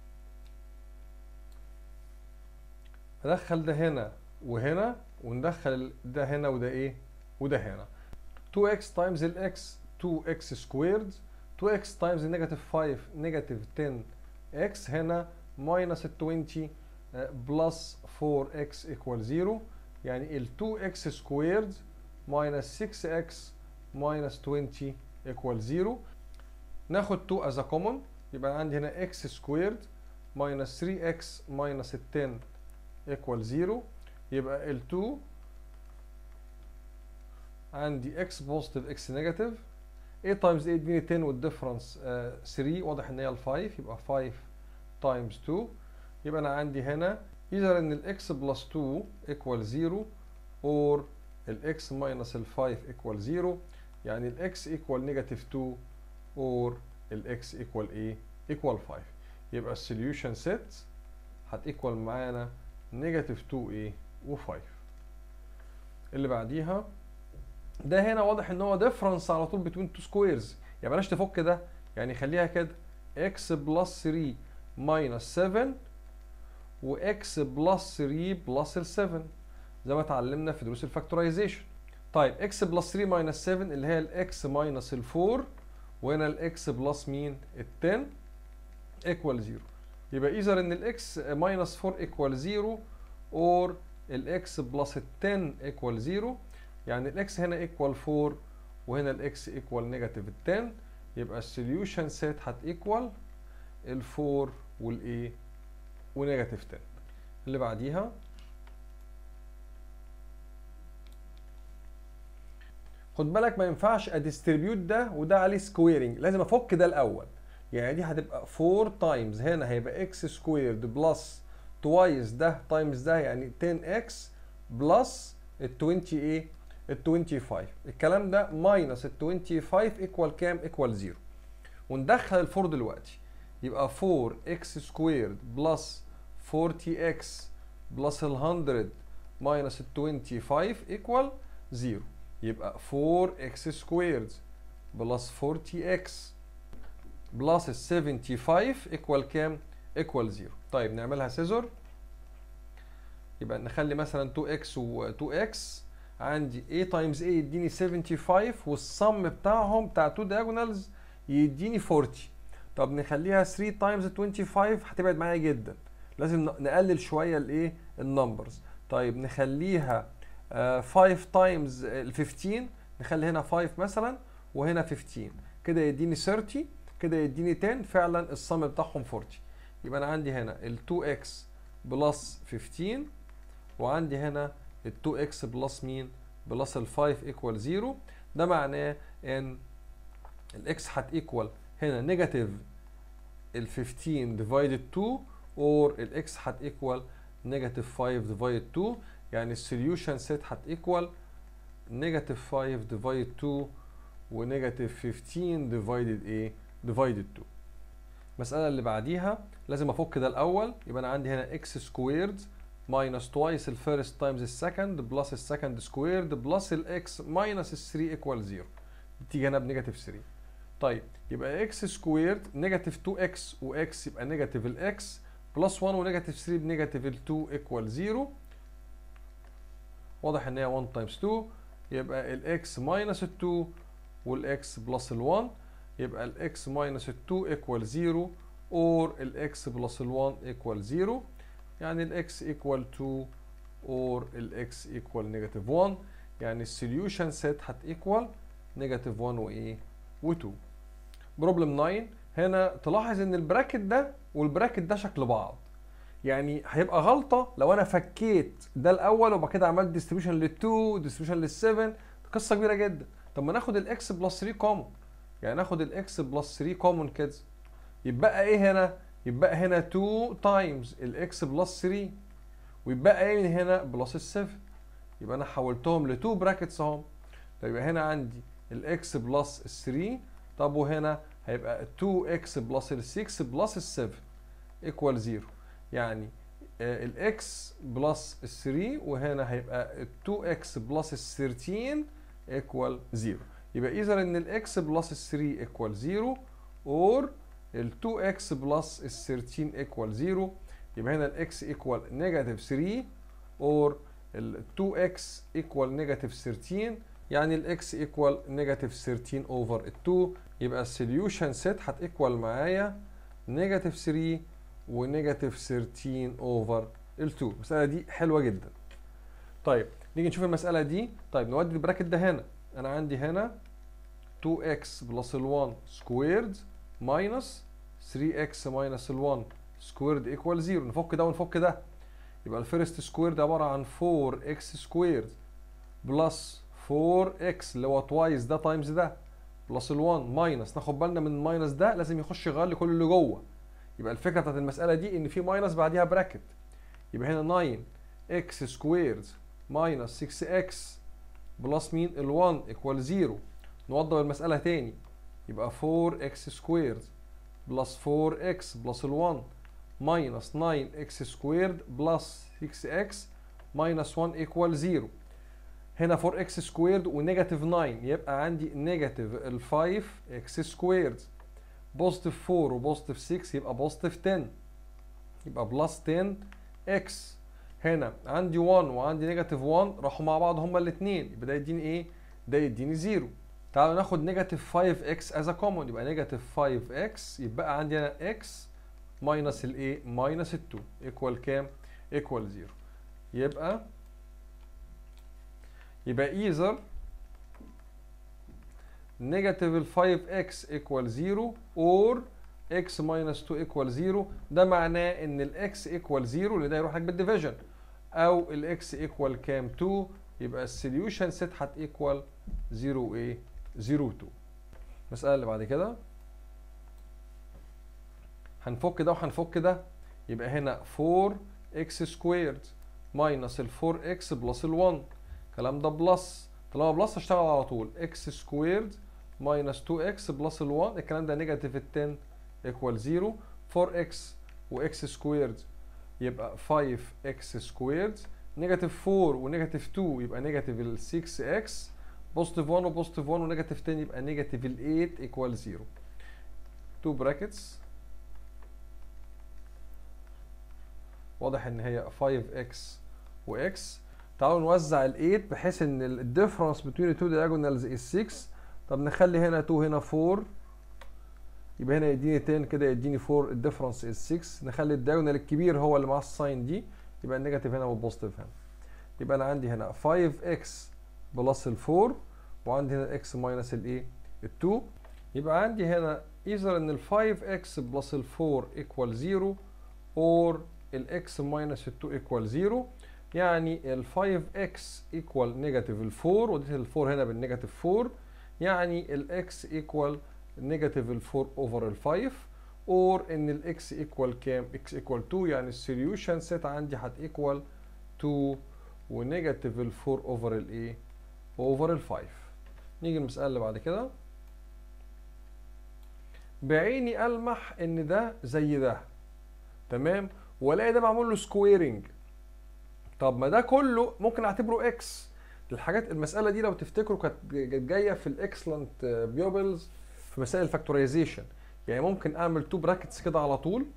[SPEAKER 1] ندخل ده هنا وهنا وندخل ده هنا وده ايه وده هنا. two x times ال x two x squared، two x times negative five negative ten x هنا minus twenty uh, plus four x equal zero، يعني ال two x squared minus six x minus twenty equal zero. ناخد two as a common، يبقى عندي هنا x squared minus three x minus ten equal zero، يبقى ال two عندي x positive x negative، eight times eight اديني ten والديفرنس uh, three، واضح ان هي ال five، يبقى five times two، يبقى انا عندي هنا either ان ال x plus two equal zero or ال x minus ال five equal zero، يعني ال x equal negative two or ال x equal ايه equal five، يبقى السوليوشن سيت هت equal معانا negative two ايه و five. اللي بعديها ده هنا واضح ان هو difference على طول between two squares، يعني بلاش تفك ده، يعني خليها كده x plus three minus seven و x plus three plus ال seven زي ما اتعلمنا في دروس الفاكتورايزيشن. طيب x plus three minus seven اللي هي ال x minus ال four، وهنا ال x plus مين ال ten equal zero، يبقى either ان ال x minus four equal zero or ال x plus ال ten equal zero، يعني ال x هنا equal four وهنا ال x equal negative ten، يبقى السوليوشن سيت هت equal ال four والايه ونيجاتيف ten. اللي بعديها خد بالك ما ينفعش اديستريبيوت ده وده عليه سكويرنج، لازم افك ده الاول، يعني دي هتبقى four times هنا هيبقى x squared بلس twice ده تايمز ده يعني ten x بلس ال twenty ايه ال twenty-five، الكلام ده ماينس ال twenty-five ايكوال كام ايكوال zero، وندخل ال four دلوقتي يبقى four x squared بلس forty x بلس ال one hundred ماينس ال twenty-five ايكوال zero، يبقى four x squared بلس forty x بلس ال seventy-five ايكوال كام ايكوال zero. طيب نعملها سيزور، يبقى نخلي مثلا two x و two x، عندي a times a يديني seventy-five والصم بتاعهم بتاع two diagonals يديني forty. طب نخليها three times twenty-five هتبعد معايا جدا، لازم نقلل شويه الايه النمبرز. طيب نخليها uh, five times ال fifteen، نخلي هنا five مثلا وهنا fifteen، كده يديني thirty، كده يديني ten، فعلا الصم بتاعهم forty، يبقى انا عندي هنا ال two x بلس fifteen وعندي هنا ال two x بلس مين بلس ال five equal zero، ده معناه ان ال x هت equal هنا نيجاتيف ال fifteen divided two or ال x هت equal نيجاتيف five divided two، يعني السوليوشن سيت هت equal نيجاتيف five divided two ونيجاتيف fifteen divided ايه divided two. المسألة اللي بعديها لازم افك ده الاول، يبقى انا عندي هنا x squared minus twice ال first times ال second plus ال second squared plus ال x minus ال three equal zero، تيجي هنا بنيجاتيف three. طيب يبقى x squared نيجاتيف two x و x يبقى نيجاتيف ال x بلس واحد ونيجاتيف ثلاثة بنيجاتيف اتنين ايكوال صفر. واضح ان هي واحد تايمز اتنين، يبقى الاكس ماينس اتنين والاكس بلس ال1، يبقى الاكس ماينس اتنين ايكوال صفر اور الاكس بلس ال1 ايكوال صفر، يعني الاكس ايكوال اتنين اور الاكس ايكوال نيجاتيف واحد، يعني السوليوشن سيت هتيكوال نيجاتيف واحد وايه و2. بروبلم تسعة، هنا تلاحظ ان البراكت ده والبراكت ده شكل بعض، يعني هيبقى غلطه لو انا فكيت ده الاول وبعد كده عملت ديستريبيوشن لل2 وديستريبيوشن لل7، قصه كبيره جدا. طب ما ناخد الاكس بلس ثلاثة كومن، يعني ناخد الاكس بلس ثلاثة كومن كده، يبقى ايه هنا؟ يبقى هنا اتنين تايمز الاكس بلس ثلاثة، ويبقى ايه من هنا؟ بلس ال7، يبقى انا حولتهم ل2 براكتس اهم. طيب يبقى هنا عندي الاكس بلس ال3، طب وهنا هيبقى اتنين اكس بلس ال6 بلس ال7 ايكوال صفر، يعني الاكس بلس ال3 وهنا هيبقى اتنين اكس بلس ال13 ايكوال صفر. يبقى اذا ان الاكس بلس ال3 ايكوال صفر اور ال2 اكس بلس ال13 ايكوال صفر، يبقى هنا الاكس ايكوال نيجاتيف ثلاثة اور ال2 اكس ايكوال نيجاتيف ثلاثة عشر، يعني الاكس ايكوال نيجاتيف ثلاثة عشر اوفر ال2، يبقى السوليوشن سيت هتيكوال معايا نيجاتيف ثلاثة ونيجاتيف ثلاثة عشر اوفر ال2. المساله دي حلوه جدا. طيب نيجي نشوف المساله دي. طيب نودي البراكت ده هنا، انا عندي هنا اتنين اكس بلس ال1 سكويرد ماينس ثلاثة اكس ماينس ال1 سكويرد ايكوال صفر. نفك ده ونفك ده، يبقى الفيرست سكويرد عباره عن اربعة اكس سكويرد بلس اربعة اكس اللي هو توايس ده تايمز ده بلس ال1 ماينس، ناخد بالنا من الماينس ده لازم يخش يغير لي كل اللي جوه. يبقى الفكره بتاعت المساله دي ان في ماينس بعديها براكت، يبقى هنا تسعة اكس سكويرد ماينس ستة اكس بلس مين ال1 ايكوال صفر. نوضب المساله تاني، يبقى اربعة اكس سكويرد بلس اربعة اكس بلس ال1 ماينس تسعة اكس سكويرد بلس ستة اكس ماينس واحد ايكوال صفر. هنا اربعة اكس سكويرد ونيجاتيف تسعة، يبقى عندي نيجاتيف ال خمسة اكس سكويرد، بوزيتيف اربعة وبوزيتيف ستة يبقى بوزيتيف عشرة، يبقى بلس عشرة اكس. هنا عندي واحد وعندي نيجاتيف واحد راحوا مع بعض هما الاثنين، يبقى ده يديني ايه؟ ده يديني صفر. تعالوا ناخد نيجاتيف خمسة اكس از كومن، يبقى نيجاتيف خمسة اكس، يبقى عندي هنا اكس ماينس الايه؟ ماينس ال2 ايكوال كام؟ ايكوال صفر. يبقى يبقى ايذر نيجاتيف ال خمسة اكس ايكوال صفر اور x ماينس اتنين ايكوال صفر. ده معناه ان الاكس ايكوال صفر اللي ده يروح لك بالديفيجن، او الاكس ايكوال كام؟ اتنين، يبقى السوليوشن سيت هتيكوال صفر وايه؟ صفر اتنين. المساله اللي بعد كده هنفك ده وهنفك ده، يبقى هنا اربعة اكس سكويرد ماينس ال اربعة اكس بلس ال1، الكلام ده بلس، طالما بلس اشتغل على طول اكس سكويرد ماينس اتنين اكس بلس ال1، الكلام ده نيجاتيف عشرة ايكوال صفر. اربعة اكس واكس سكويرد يبقى خمسة اكس سكويرد، نيجاتيف اربعة ونيجاتيف اتنين يبقى نيجاتيف ال ستة اكس، بوزيتيف واحد وبوزيتيف واحد ونيجاتيف عشرة يبقى نيجاتيف ال تمانية ايكوال صفر. اتنين براكتس، واضح ان هي خمسة اكس واكس. تعالوا نوزع ال تمانية بحيث ان الديفرنس بين التو diagonals is ستة. طب نخلي هنا اتنين هنا اربعة، يبقى هنا يديني عشرة كده يديني اربعة، الديفرنس از ستة. نخلي الدايجونال الكبير هو اللي معاه الساين دي، يبقى النيجاتيف هنا والبوزيتيف هنا. يبقى انا عندي هنا خمسة اكس بلس ال اربعة وعندي هنا الاكس ماينس الايه؟ ال اتنين. يبقى عندي هنا ايذر ان ال خمسة اكس بلس ال اربعة ايكوال صفر اور الاكس ماينس ال اتنين ايكوال صفر، يعني ال خمسة اكس ايكوال نيجاتيف ال اربعة وديت ال اربعة هنا بالنيجاتيف اربعة، يعني الاكس ايكوال نيجاتيف ال اربعة اوفر ال خمسة، اور ان الاكس ايكوال كام؟ اكس ايكوال اتنين، يعني السوليوشن سيت عندي هتيكوال اتنين ونيجاتيف ال اربعة اوفر الايه؟ اوفر ال خمسة. نيجي المساله اللي بعد كده. بعيني المح ان ده زي ده، تمام، والاقي ده معمول له سكويرنج. طب ما ده كله ممكن اعتبره اكس. الحاجات المساله دي لو تفتكروا كانت جايه في الاكسلنت بيوبلز في مسائل الفاكتورايزيشن، يعني ممكن اعمل تو براكتس كده على طول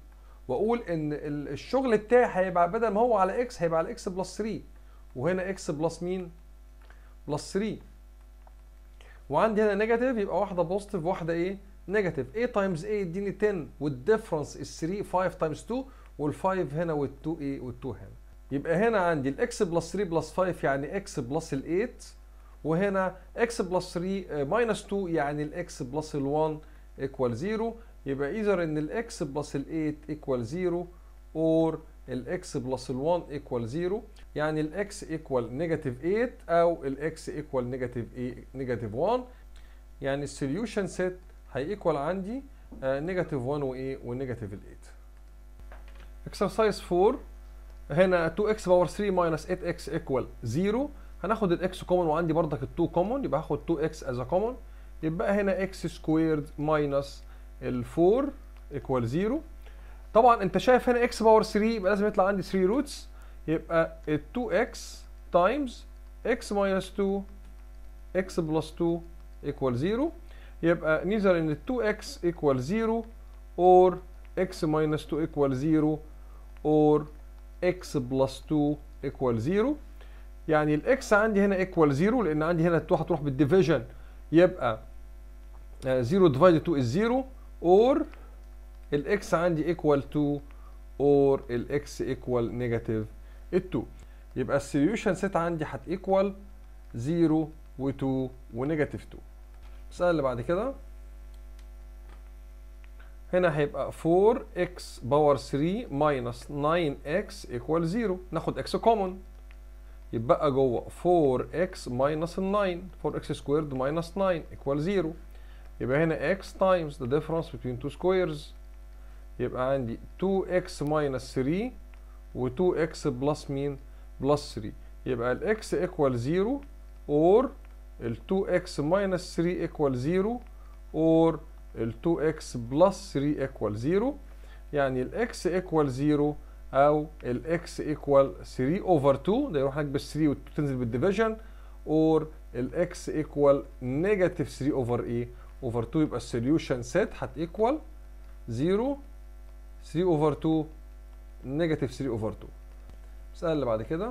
[SPEAKER 1] واقول ان الشغل بتاعي هيبقى بدل ما هو على اكس هيبقى على اكس بلس ثلاثة، وهنا اكس بلس مين؟ بلس ثلاثة. وعندي هنا نيجاتيف، يبقى واحده بوزيتيف واحده ايه؟ نيجاتيف. A تايمز A يديني عشرة، والديفرنس از ثلاثة، خمسة تايمز اتنين، وال5 هنا وال2 ايه؟ وال2 هنا. يبقى هنا عندي الاكس بلس ثلاثة بلس خمسة يعني اكس بلس ال ثمانية، وهنا اكس بلس ثلاثة ماينس اتنين يعني الاكس بلس ال1 ايكوال صفر. يبقى ايذر ان الاكس بلس ال ثمانية ايكوال صفر اور الاكس بلس ال1 ايكوال صفر، يعني الاكس ايكوال نيجاتيف ثمانية او الاكس ايكوال نيجاتيف ايه؟ نيجاتيف واحد. يعني السوليوشن سيت هيكوال عندي نيجاتيف واحد وايه؟ ونيجاتيف ثمانية. اكسرسايز أربعة، هنا اتنين اكس باور ثلاثة ماينس ثمانية اكس ايكوال صفر. هناخد الاكس كومن وعندي بردك ال2 كومن، يبقى هاخد اتنين اكس از كومن، يبقى هنا اكس سكويرد ماينس ال4 ايكوال صفر. طبعا انت شايف هنا اكس باور ثلاثة يبقى لازم يطلع عندي ثلاثة روتس، يبقى ال اتنين اكس تايمز اكس ماينس اتنين اكس بلس اتنين ايكوال صفر. يبقى نيذر ان اتنين اكس ايكوال صفر اور x minus اتنين equal صفر or x plus اتنين equal صفر. يعني الاكس عندي هنا equal صفر لان عندي هنا اتنين هتروح بالديفيجن، يبقى صفر divided اتنين is صفر or الاكس عندي equal اتنين or الاكس equal negative اتنين. يبقى السوليوشن سيت عندي هت equal صفر و2 ونيجاتيف اتنين. السؤال اللي بعد كده هنا هيبقى فور اكس باور ثلاثة minus تسعة اكس equal صفر. ناخد اكس كومن، يبقى جوه فور اكس minus تسعة، فور اكس squared minus تسعة equal صفر. يبقى هنا x times the difference between two squares، يبقى عندي تو اكس minus ثلاثة و تو اكس plus مين؟ plus ثلاثة. يبقى ال x equal صفر or ال تو اكس minus ثلاثة equal صفر or ال تو اكس plus ثلاثة equal صفر. يعني ال x equal صفر او ال x equal ثلاثة over اتنين، ده يروح هناك بال ثلاثة وتنزل بالديفيجن، or ال x equal negative ثلاثة over ايه؟ over اتنين. يبقى السوليوشن سيت هت equal صفر ثلاثة over اتنين negative ثلاثة over اتنين. السؤال اللي بعد كده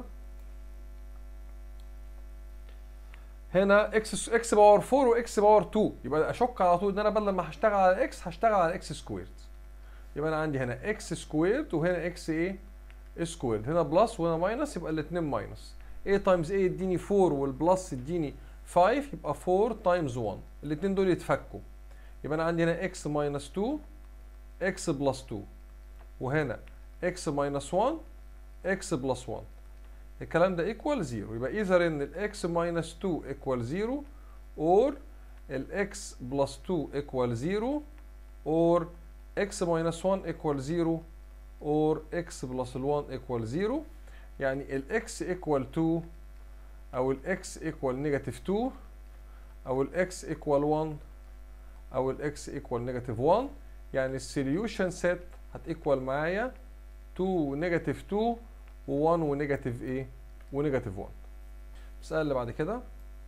[SPEAKER 1] هنا اكس اكس باور اربعة واكس باور اتنين، يبقى اشك على طول ان انا بدل ما هشتغل على اكس هشتغل على اكس سكويرد. يبقى انا عندي هنا اكس سكويرد وهنا اكس ايه؟ سكويرد، هنا بلس وهنا ماينس، يبقى الاثنين ماينس. A تايمز A يديني اربعة والبلس يديني خمسة، يبقى اربعة تايمز واحد، الاثنين دول يتفكوا. يبقى انا عندي هنا اكس ماينس اتنين اكس بلس اتنين، وهنا اكس ماينس واحد اكس بلس واحد. الكلام ده ايكوال صفر. يبقى ايذر ان الاكس ماينس اتنين ايكوال صفر اور الاكس بلس اتنين ايكوال صفر اور اكس ماينس واحد ايكوال صفر اور اكس بلس واحد ايكوال صفر. يعني الاكس ايكوال اتنين او الاكس ايكوال نيجاتيف اتنين او الاكس ايكوال واحد او الاكس ايكوال نيجاتيف واحد. يعني السوليوشن سيت هتيكوال معايا اتنين نيجاتيف اتنين و1 ونيجاتيف ايه؟ ونيجاتيف واحد. السؤال اللي بعد كده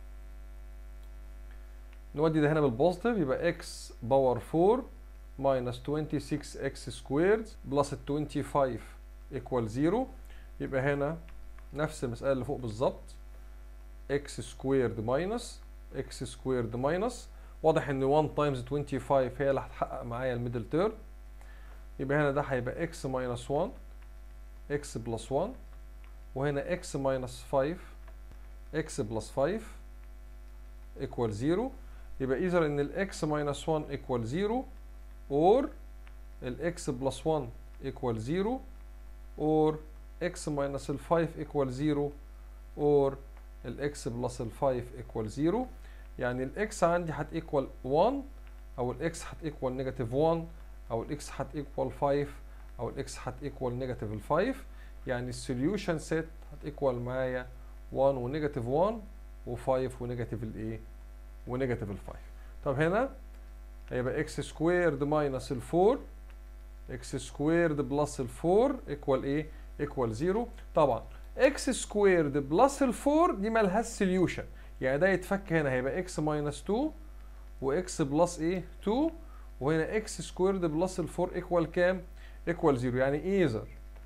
[SPEAKER 1] نودي ده هنا بالبوزيتيف، يبقى x باور اربعة minus ستة وعشرين اكس سكويرد بلس ال خمسة وعشرين ايكوال صفر. يبقى هنا نفس المسألة اللي فوق بالظبط، x سكويرد ماينس x سكويرد ماينس، واضح ان واحد تايمز خمسة وعشرين هي اللي هتحقق معايا الميدل تيرم. يبقى هنا ده هيبقى x ماينس واحد x بلس واحد، وهنا x ماينس خمسة x بلس خمسة equal صفر. يبقى اذا ان ال x minus واحد equal صفر or ال x plus واحد equal صفر or x minus ال خمسة equal صفر or ال x plus ال خمسة equal صفر. يعني ال x عندي هت equal واحد او ال x هت equal negative واحد او ال x هت equal خمسة او ال x هت equal negative ال خمسة. يعني السوليوشن سيت هت equal معايا واحد ونيجاتيف واحد و5 ونيجاتيف الايه؟ ونيجاتيف ال خمسة. طب هنا هيبقى x سكويرد ماينس ال اربعة x سكويرد بلس ال اربعة ايكوال ايه؟ ايكوال صفر. طبعا x سكويرد بلس ال اربعة دي مالهاش سوليوشن، يعني ده يتفك هنا هيبقى x ماينس اتنين و x بلس ايه؟ اتنين، وهنا x سكويرد بلس ال اربعة ايكوال كام؟ equal zero. يعني either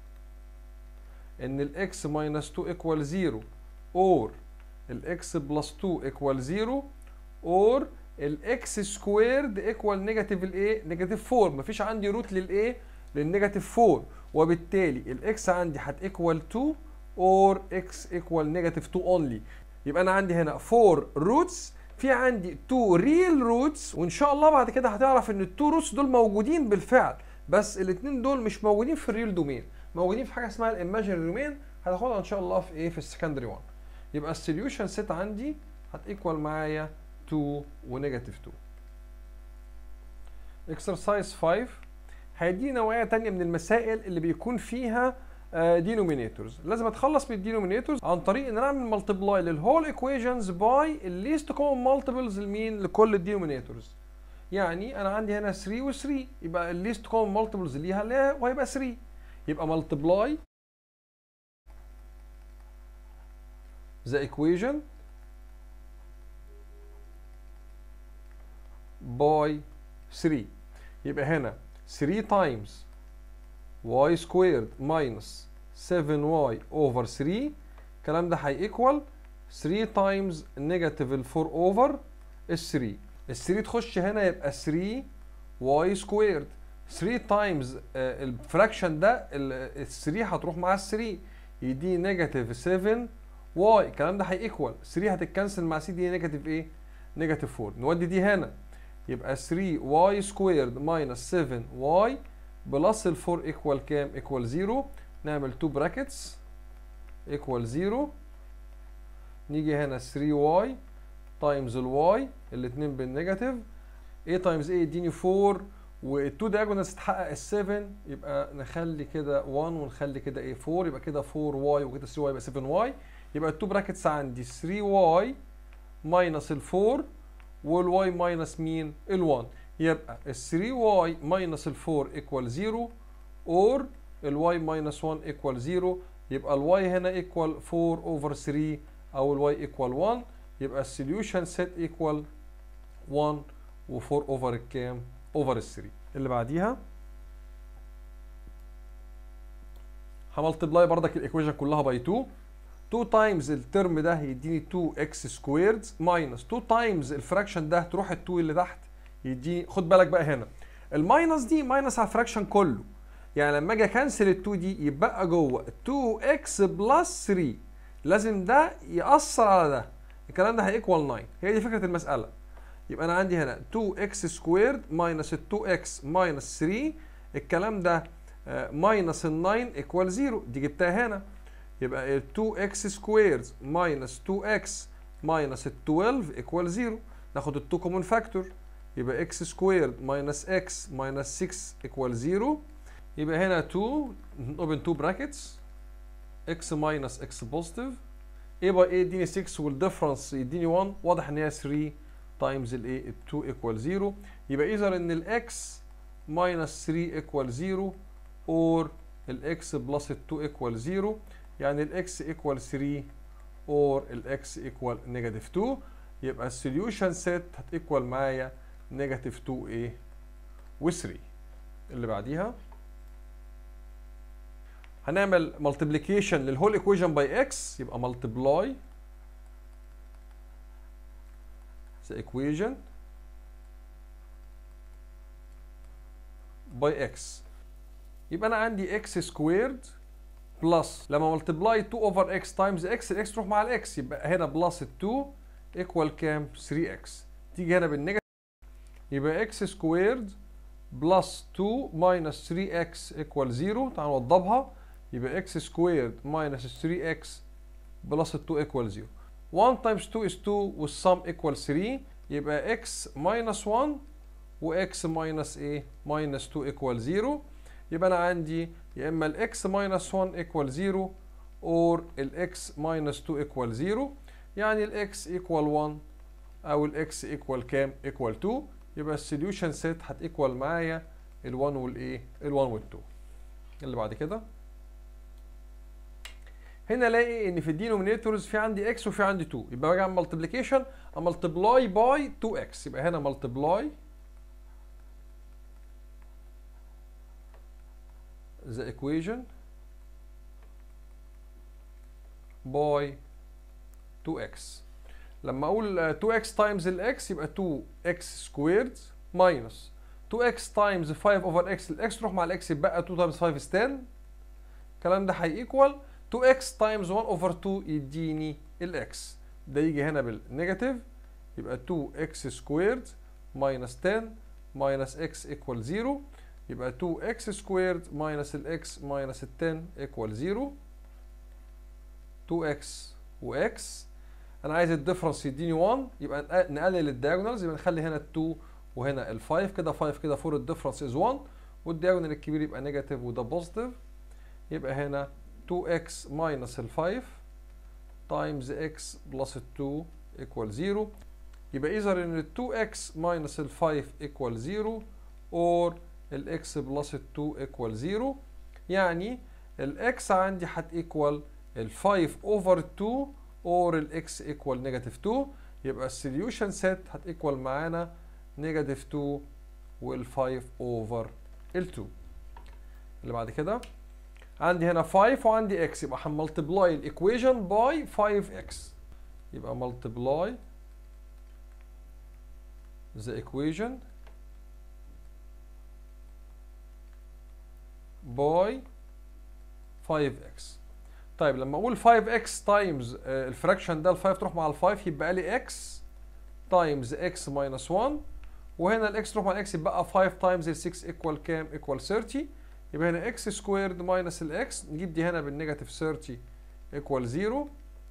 [SPEAKER 1] ان ال x minus two equal zero or ال x plus two equal zero or ال x squared equal negative الايه؟ negative four. مفيش عندي روت للايه؟ للنيجاتيف four، وبالتالي ال x عندي هت equal two or x equal negative two only. يبقى انا عندي هنا four roots، في عندي two real roots، وان شاء الله بعد كده هتعرف ان ال two roots دول موجودين بالفعل، بس الاثنين دول مش موجودين في الريل دومين، موجودين في حاجه اسمها الايماجينري دومين، هتاخدها ان شاء الله في ايه؟ في السكندري واحد. يبقى السوليوشن سيت عندي هتيكوال معايا two ونيجاتيف two. اكسرسايز خمسة هيديني نوعيه ثانيه من المسائل اللي بيكون فيها دينومينيتورز. لازم اتخلص من الدينومينيتورز عن طريق ان انا اعمل ملتبلاي للهول ايكويشنز باي الليست كومن مالتيبلز لمين؟ لكل الدينومينيتورز. يعني انا عندي هنا three و three، يبقى الليست كومن مالتيبلز ليها ليها وهيبقى three، يبقى ملتبلاي the equation by three. يبقى هنا three times y squared minus seven y over three، الكلام ده هيكوال three times negative four over three. ال three تخش هنا يبقى three y squared، three times الفراكشن ده ال three هتروح مع ال three يدي نيجاتيف seven y، الكلام ده هيكوال three هتتكنسل مع c دي نيجاتيف ايه؟ نيجاتيف four. نودي دي هنا يبقى three y squared minus seven y بلس ال four equal كام؟ equal zero. نعمل two brackets equal zero. نيجي هنا three y times ال y، الاتنين بالنيجاتيف، a times a يديني four، وال two diagonals تحقق ال seven، يبقى نخلي كده one ونخلي كده ايه four، يبقى كده four y وكده three y يبقى seven y. يبقى ال two brackets عندي three y minus ال four وال y minus مين؟ ال one. يبقى ال three y minus ال four equal zero or ال y minus one equal zero. يبقى ال y هنا equal four over three او ال y equal one. يبقى السوليوشن سيت equal one و four over الكام؟ over ال three. اللي بعديها هملتبلاي بردك الايكويشن كلها باي two. two times الترم ده هيديني two x squared minus two times الفراكشن ده تروح ال two اللي تحت يديني. خد بالك بقى هنا الماينس دي ماينس على الفراكشن كله، يعني لما اجي اكنسل ال two دي يبقى جوه two x بلس three، لازم ده يأثر على ده، الكلام ده هيكوال nine. هي دي فكره المساله. يبقى انا عندي هنا two x squared minus ال two x minus three، الكلام ده ماينس ال nine equal zero، دي جبتها هنا. يبقى ال two x squared minus two x minus ال twelve equal zero. ناخد ال two common factor، يبقى x squared minus x minus six equal zero. يبقى هنا two open two brackets x minus x positive، a by a يديني six والديفرنس يديني one، واضح ان هي three times الايه؟ ال two equal zero. يبقى اذا ان ال x minus three equal zero or ال x plus ال two equal zero، يعني ال x equal three or ال x equal negative two. يبقى السوليوشن سيت هتيكوال معايا negative two ايه؟ و three. اللي بعديها هنعمل multiplication للهول equation by x، يبقى multiply the equation by x. يبقى انا عندي x squared بلس لما multiply two over x times x، ال x تروح مع ال x، يبقى هنا بلس ال two equal كام؟ three x. تيجي هنا بالنيجاتيف يبقى x squared بلس two minus three x equal zero. تعالوا نوضبها، يبقى x squared minus three x بلس ال two equal zero. one times two is two والsum equal three، يبقى x minus one و x minus ايه؟ minus two equal zero. يبقى انا عندي يا اما ال x minus one equal zero or ال x minus two equal zero، يعني ال x equal one او ال x equal كام؟ equal two. يبقى السوليوشن سيت هتيكوال معايا ال one والايه؟ ال one وال two. اللي بعد كده هنا الاقي ان في الدينومينيتورز في عندي x وفي عندي two، يبقى باجي اعمل ملتبليكيشن املتبلاي باي two x، يبقى هنا ملتبلاي the equation by تو اكس. لما اقول تو اكس times الاكس يبقى تو اكس squared minus تو اكس times فايف over x، الاكس تروح مع الاكس يبقى تو times فايف is عشرة. الكلام ده هيكوال تو اكس times ون over تو يديني الاكس. ده يجي هنا بالنيجاتيف يبقى تو اكس squared minus عشرة minus x equal زيرو، يبقى تو اكس squared minus الاكس minus عشرة equal زيرو. تو اكس و x، انا عايز الديفرنس يديني واحد، يبقى نقلل الدياجونالز، يبقى نخلي هنا ال تو وهنا ال خمسة، كده خمسة كده أربعة، الديفرنس از واحد، والدياجونال الكبير يبقى نيجاتيف وده بوزيتيف، يبقى هنا تو اكس minus ال خمسة times x plus ال تو equal زيرو. يبقى اذا ان ال تو اكس minus ال خمسة equal زيرو or ال x plus ال تو equal زيرو. يعني ال x عندي هت equal ال خمسة over تو or ال x equal negative تو. يبقى السوليوشن سيت هت equal معانا negative تو وال خمسة over ال تو. اللي بعد كده عندي هنا خمسة وعندي x، يبقى هنملتبلاي الايكويشن باي خمسة اكس. يبقى multiply the equation by خمسة اكس. طيب لما اقول خمسة اكس تايمز الفراكشن ده ال خمسة تروح مع ال خمسة يبقى لي x تايمز x minus واحد، وهنا ال x تروح مع ال x يبقى خمسة تايمز ال ستة equal كام؟ equal ثلاثين. يبقى هنا x squared minus ال x، نجيب دي هنا بالنيجاتيف ثلاثين equal زيرو.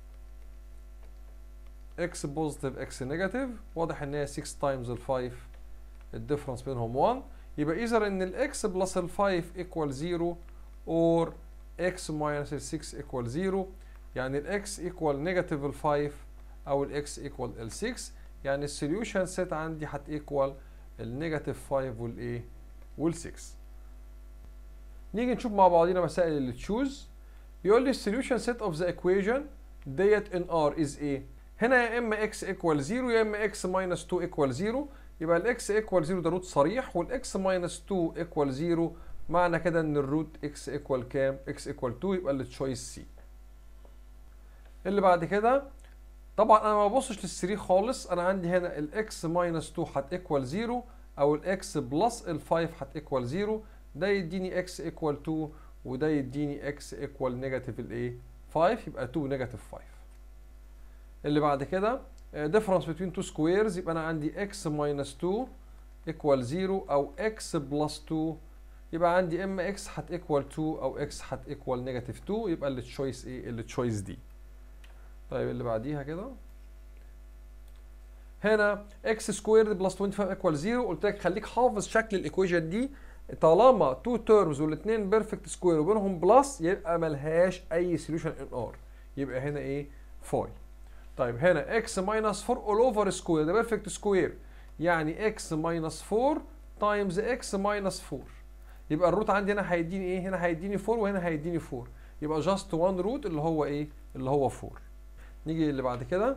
[SPEAKER 1] x بوزيتيف x نيجاتيف، واضح ان هي ستة تايمز ال خمسة الديفرنس بينهم واحد. يبقى اذا ان ال x بلس ال خمسة equal زيرو or x minus ال ستة equal زيرو. يعني ال x equal نيجاتيف ال خمسة او ال x equal ال ستة. يعني السوليوشن سيت عندي هت equal النيجاتيف خمسة والايه وال ستة. نيجي نشوف مع بعضينا مسائل اللي تشوز. بيقول لي السوليوشن سيت اوف ذا ايكويشن ديت ان ار از ايه؟ هنا يا اما x equal زيرو يا اما x minus تو equal زيرو. يبقى ال x equal زيرو ده روت صريح، وال x minus تو equal زيرو، معنى كده ان الروت x equal كام؟ x equal تو، يبقى التشويس سي. اللي بعد كده طبعا انا ما ببصش للثلاثة خالص، انا عندي هنا ال x minus تو هت equal زيرو او ال x plus ال خمسة هت equal زيرو. ده يديني x equal تو وده يديني x equal نيجاتيف الايه؟ خمسة، يبقى تو نيجاتيف خمسة. اللي بعد كده difference between two squares، يبقى انا عندي x minus تو equal زيرو او x plus تو، يبقى عندي اما x هت equal تو او x هت equal نيجاتيف تو، يبقى التشويس ايه؟ التشويس دي. طيب اللي بعديها كده هنا x squared plus خمسة وعشرين equal زيرو. قلت لك خليك حافظ شكل الايكويشن دي، طالما تو تيرمز والاثنين بيرفكت سكوير وبينهم بلس يبقى ملهاش اي سوليوشن ان ار، يبقى هنا ايه؟ فاي. طيب هنا x minus فور all over square ده بيرفكت سكوير، يعني x minus فور times x minus فور، يبقى الروت عندي هنا هيديني ايه؟ هنا هيديني فور وهنا هيديني فور، يبقى جاست وان روت اللي هو ايه؟ اللي هو فور. نيجي اللي بعد كده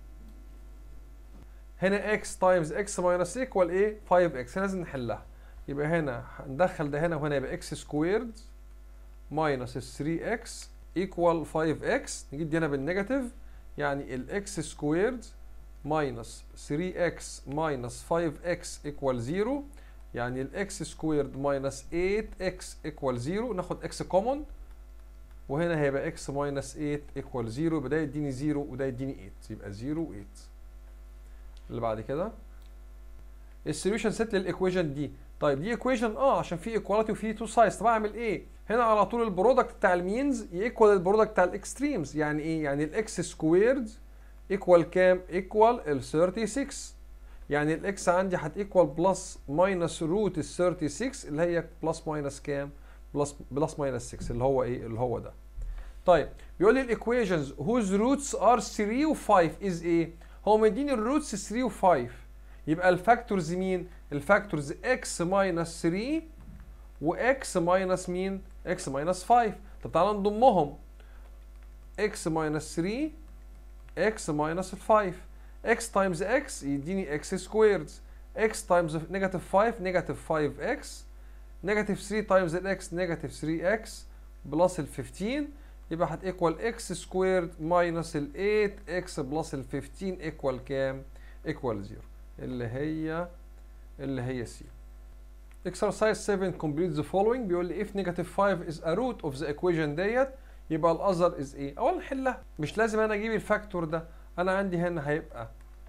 [SPEAKER 1] هنا x times x minus equal ايه؟ خمسة اكس. هنا لازم نحلها، يبقى هنا هندخل ده هنا وهنا يبقى x squared minus ثري اكس equal خمسة اكس. نجيب دي هنا بالنيجاتيف، يعني ال x squared minus ثري اكس minus خمسة اكس equal زيرو، يعني ال x squared minus ايت اكس equal زيرو. ناخد x common وهنا هيبقى x minus ايت equal زيرو، يبقى ده يديني زيرو وده يديني ايت، يبقى زيرو و ايت. اللي بعد كده السوليوشن سيت للايكويشن دي. طيب دي ايكويشن اه عشان في ايكواليتي وفي تو سايدز، طب اعمل ايه؟ هنا على طول البرودكت بتاع المينز يكوال البرودكت بتاع الاكستريمز. يعني ايه؟ يعني الاكس سكويرد ايكوال كام؟ ايكوال ال ثلاثة وثلاثين. يعني الاكس عندي هت ايكوال بلس ماينس روت ال ثلاثة وثلاثين اللي هي بلس ماينس كام؟ بلس بلس ماينس ستة اللي هو ايه؟ اللي هو ده. طيب بيقول لي الايكويشنز whose roots are ثري و خمسة is ايه؟ هو مديني الروتس ثري و خمسة، يبقى الفاكتورز مين؟ الفاكتورز x minus ثري و x minus مين؟ x minus خمسة. طب تعالى نضمهم، x minus ثري x minus خمسة، x times x يديني x squared، x times negative خمسة negative خمسة x نيجاتيف ثري تايمز الاكس نيجاتيف ثري اكس بلس ال خمستاشر، يبقى هتيكوال اكس سكويرد ماينس ال ايت اكس بلس ال خمستاشر ايكوال كام؟ ايكوال زيرو، اللي هي اللي هي سي. exercise seven complete the following. بيقول لي if negative five is a root of the equation ديت، يبقى الاذر is ايه؟ اولا نحلها، مش لازم انا اجيب الفاكتور ده، انا عندي هنا هيبقى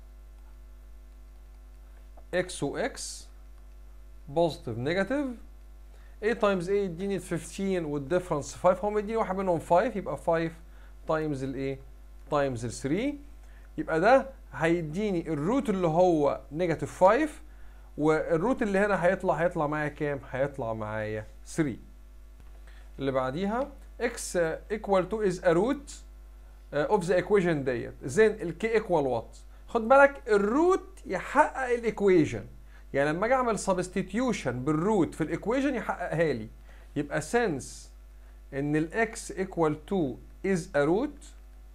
[SPEAKER 1] x و x positive negative a times a يديني ال خمستاشر والديفرنس خمسة، هو مديني واحد منهم خمسة، يبقى خمسة تايمز الايه؟ تايمز ال ثري، يبقى ده هيديني الروت اللي هو نيجاتيف خمسة، والروت اللي هنا هيطلع هيطلع معايا كام؟ هيطلع معايا ثري. اللي بعديها x equal to is a root of the equation ديت، then ال k equal what؟ خد بالك الروت يحقق الايكويشن، يعني لما اجي اعمل substitution بالروت في الايكويشن يحققها لي، يبقى since ان ال x equal to is a root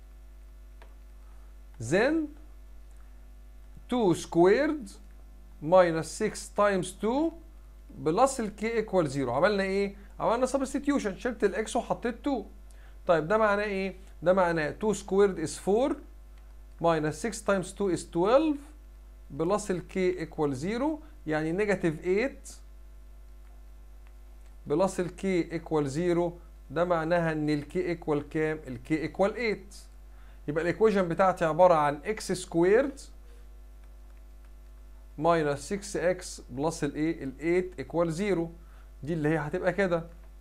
[SPEAKER 1] then two squared minus six times two بلس ال k equal زيرو. عملنا ايه؟ عملنا substitution، شلت ال x وحطيت two. طيب ده معناه ايه؟ ده معناه two squared is four minus six times two is twelve بلس ال k equal زيرو، يعني نيجاتيف eight بلس ال k equal زيرو، ده معناها ان ال k equal كام؟ ال k equal eight. يبقى الايكويشن بتاعتي عباره عن x squared minus six x بلس الايه؟ ال eight equal زيرو، دي اللي هي هتبقى كده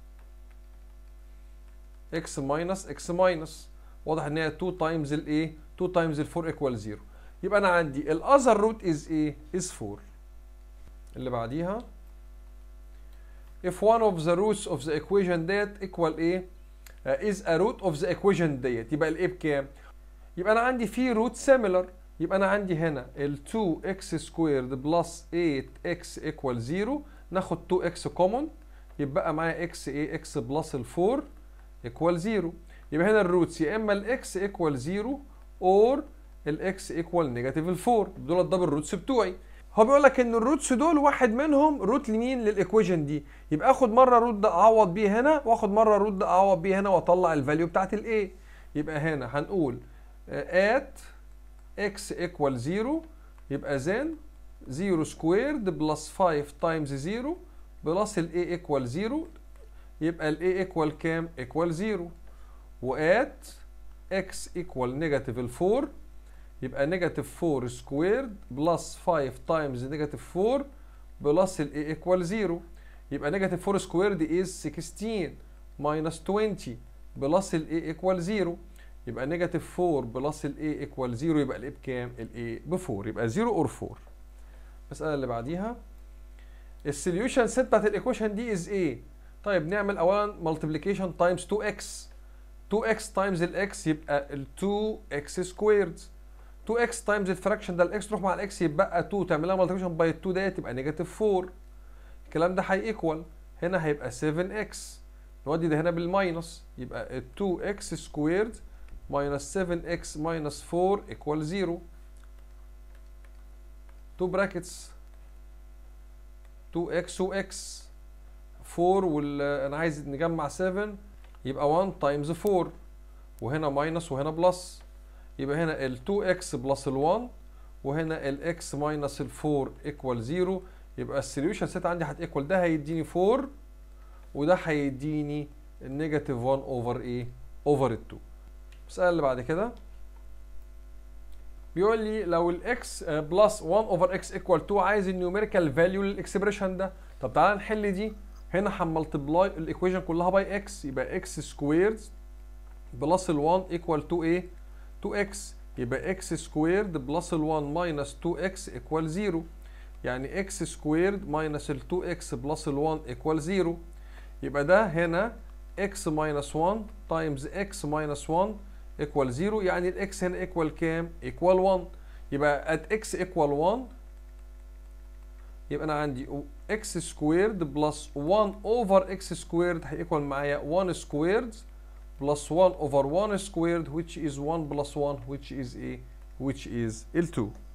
[SPEAKER 1] x minus x minus، واضح ان هي two times الايه؟ two times ال four equal زيرو. يبقى انا عندي ال other root is ايه؟ is four. اللي بعديها if one of the roots of the equation ديت equal ايه؟ uh, is a root of the equation ديت، يبقى الايه بكام؟ يبقى انا عندي في root similar، يبقى انا عندي هنا ال two x squared plus eight x equal زيرو، ناخد two x common، يبقى معايا x ايه؟ x plus ال four equal زيرو. يبقى هنا الروتس يا اما ال x equal زيرو or ال x equal نيجاتيف ال four، دول الدبل روتس بتوعي. هو بيقول لك ان الروتس دول واحد منهم روت لمين؟ للايكويشن دي، يبقى اخد مره روت ده اعوض بيه هنا، واخد مره روت ده اعوض بيه هنا، واطلع الفاليو بتاعت الايه. يبقى هنا هنقول at x equal زيرو، يبقى then زيرو squared plus five times زيرو بلس ال a equal زيرو، يبقى ال a equal كام؟ equal زيرو. و at x equal negative ال four، يبقى negative four squared plus five times negative four بلس ال a equal زيرو، يبقى negative four squared is sixteen minus twenty بلس ال a equal زيرو، يبقى نيجاتيف four بلس ال a equal زيرو، يبقى ال a بكام؟ ال a ب four، يبقى زيرو or four. المسألة اللي بعديها السوليوشن سيت بتاعت الايكويشن دي is ايه؟ طيب نعمل اولا multiplication times two x، two x times ال x يبقى ال two x squared، two x times الفراكشن ده ال x تروح مع ال x يبقى two، تعملها multiplication by two ديت يبقى نيجاتيف four، الكلام ده هيكوال هنا هيبقى seven x، نودي ده هنا بالماينس، يبقى ال two x squared minus seven x minus four equal zero. two brackets two x و x four وال انا عايز نجمع seven، يبقى one times four، وهنا minus وهنا بلس، يبقى هنا ال two x بلس ال one، وهنا ال x minus ال four equal zero، يبقى السوليوشن سيت عندي هتيكوال ده هيديني four، وده هيديني النيجاتيف one over ايه؟ over ال two. المسألة اللي بعد كده بيقول لي لو ال x بلس one over x equal two، عايز النيوميريكال فاليو للاكسبريشن ده. طب تعالى نحل دي، هنا هنملتبلاي الايكويشن كلها باي x، يبقى x سكويرد بلس ال one equal to ايه؟ two x، يبقى x سكويرد بلس ال one minus two x equal zero، يعني x سكويرد minus ال two x بلس ال one equal zero، يبقى ده هنا x minus one times x minus one equal zero، يعني ال x هنا equal كام؟ equal one، يبقى at x equal one، يبقى انا عندي x squared plus one over x squared هيكوال معايا one squared plus one over one squared which is one plus one which is ايه؟ which is ال two.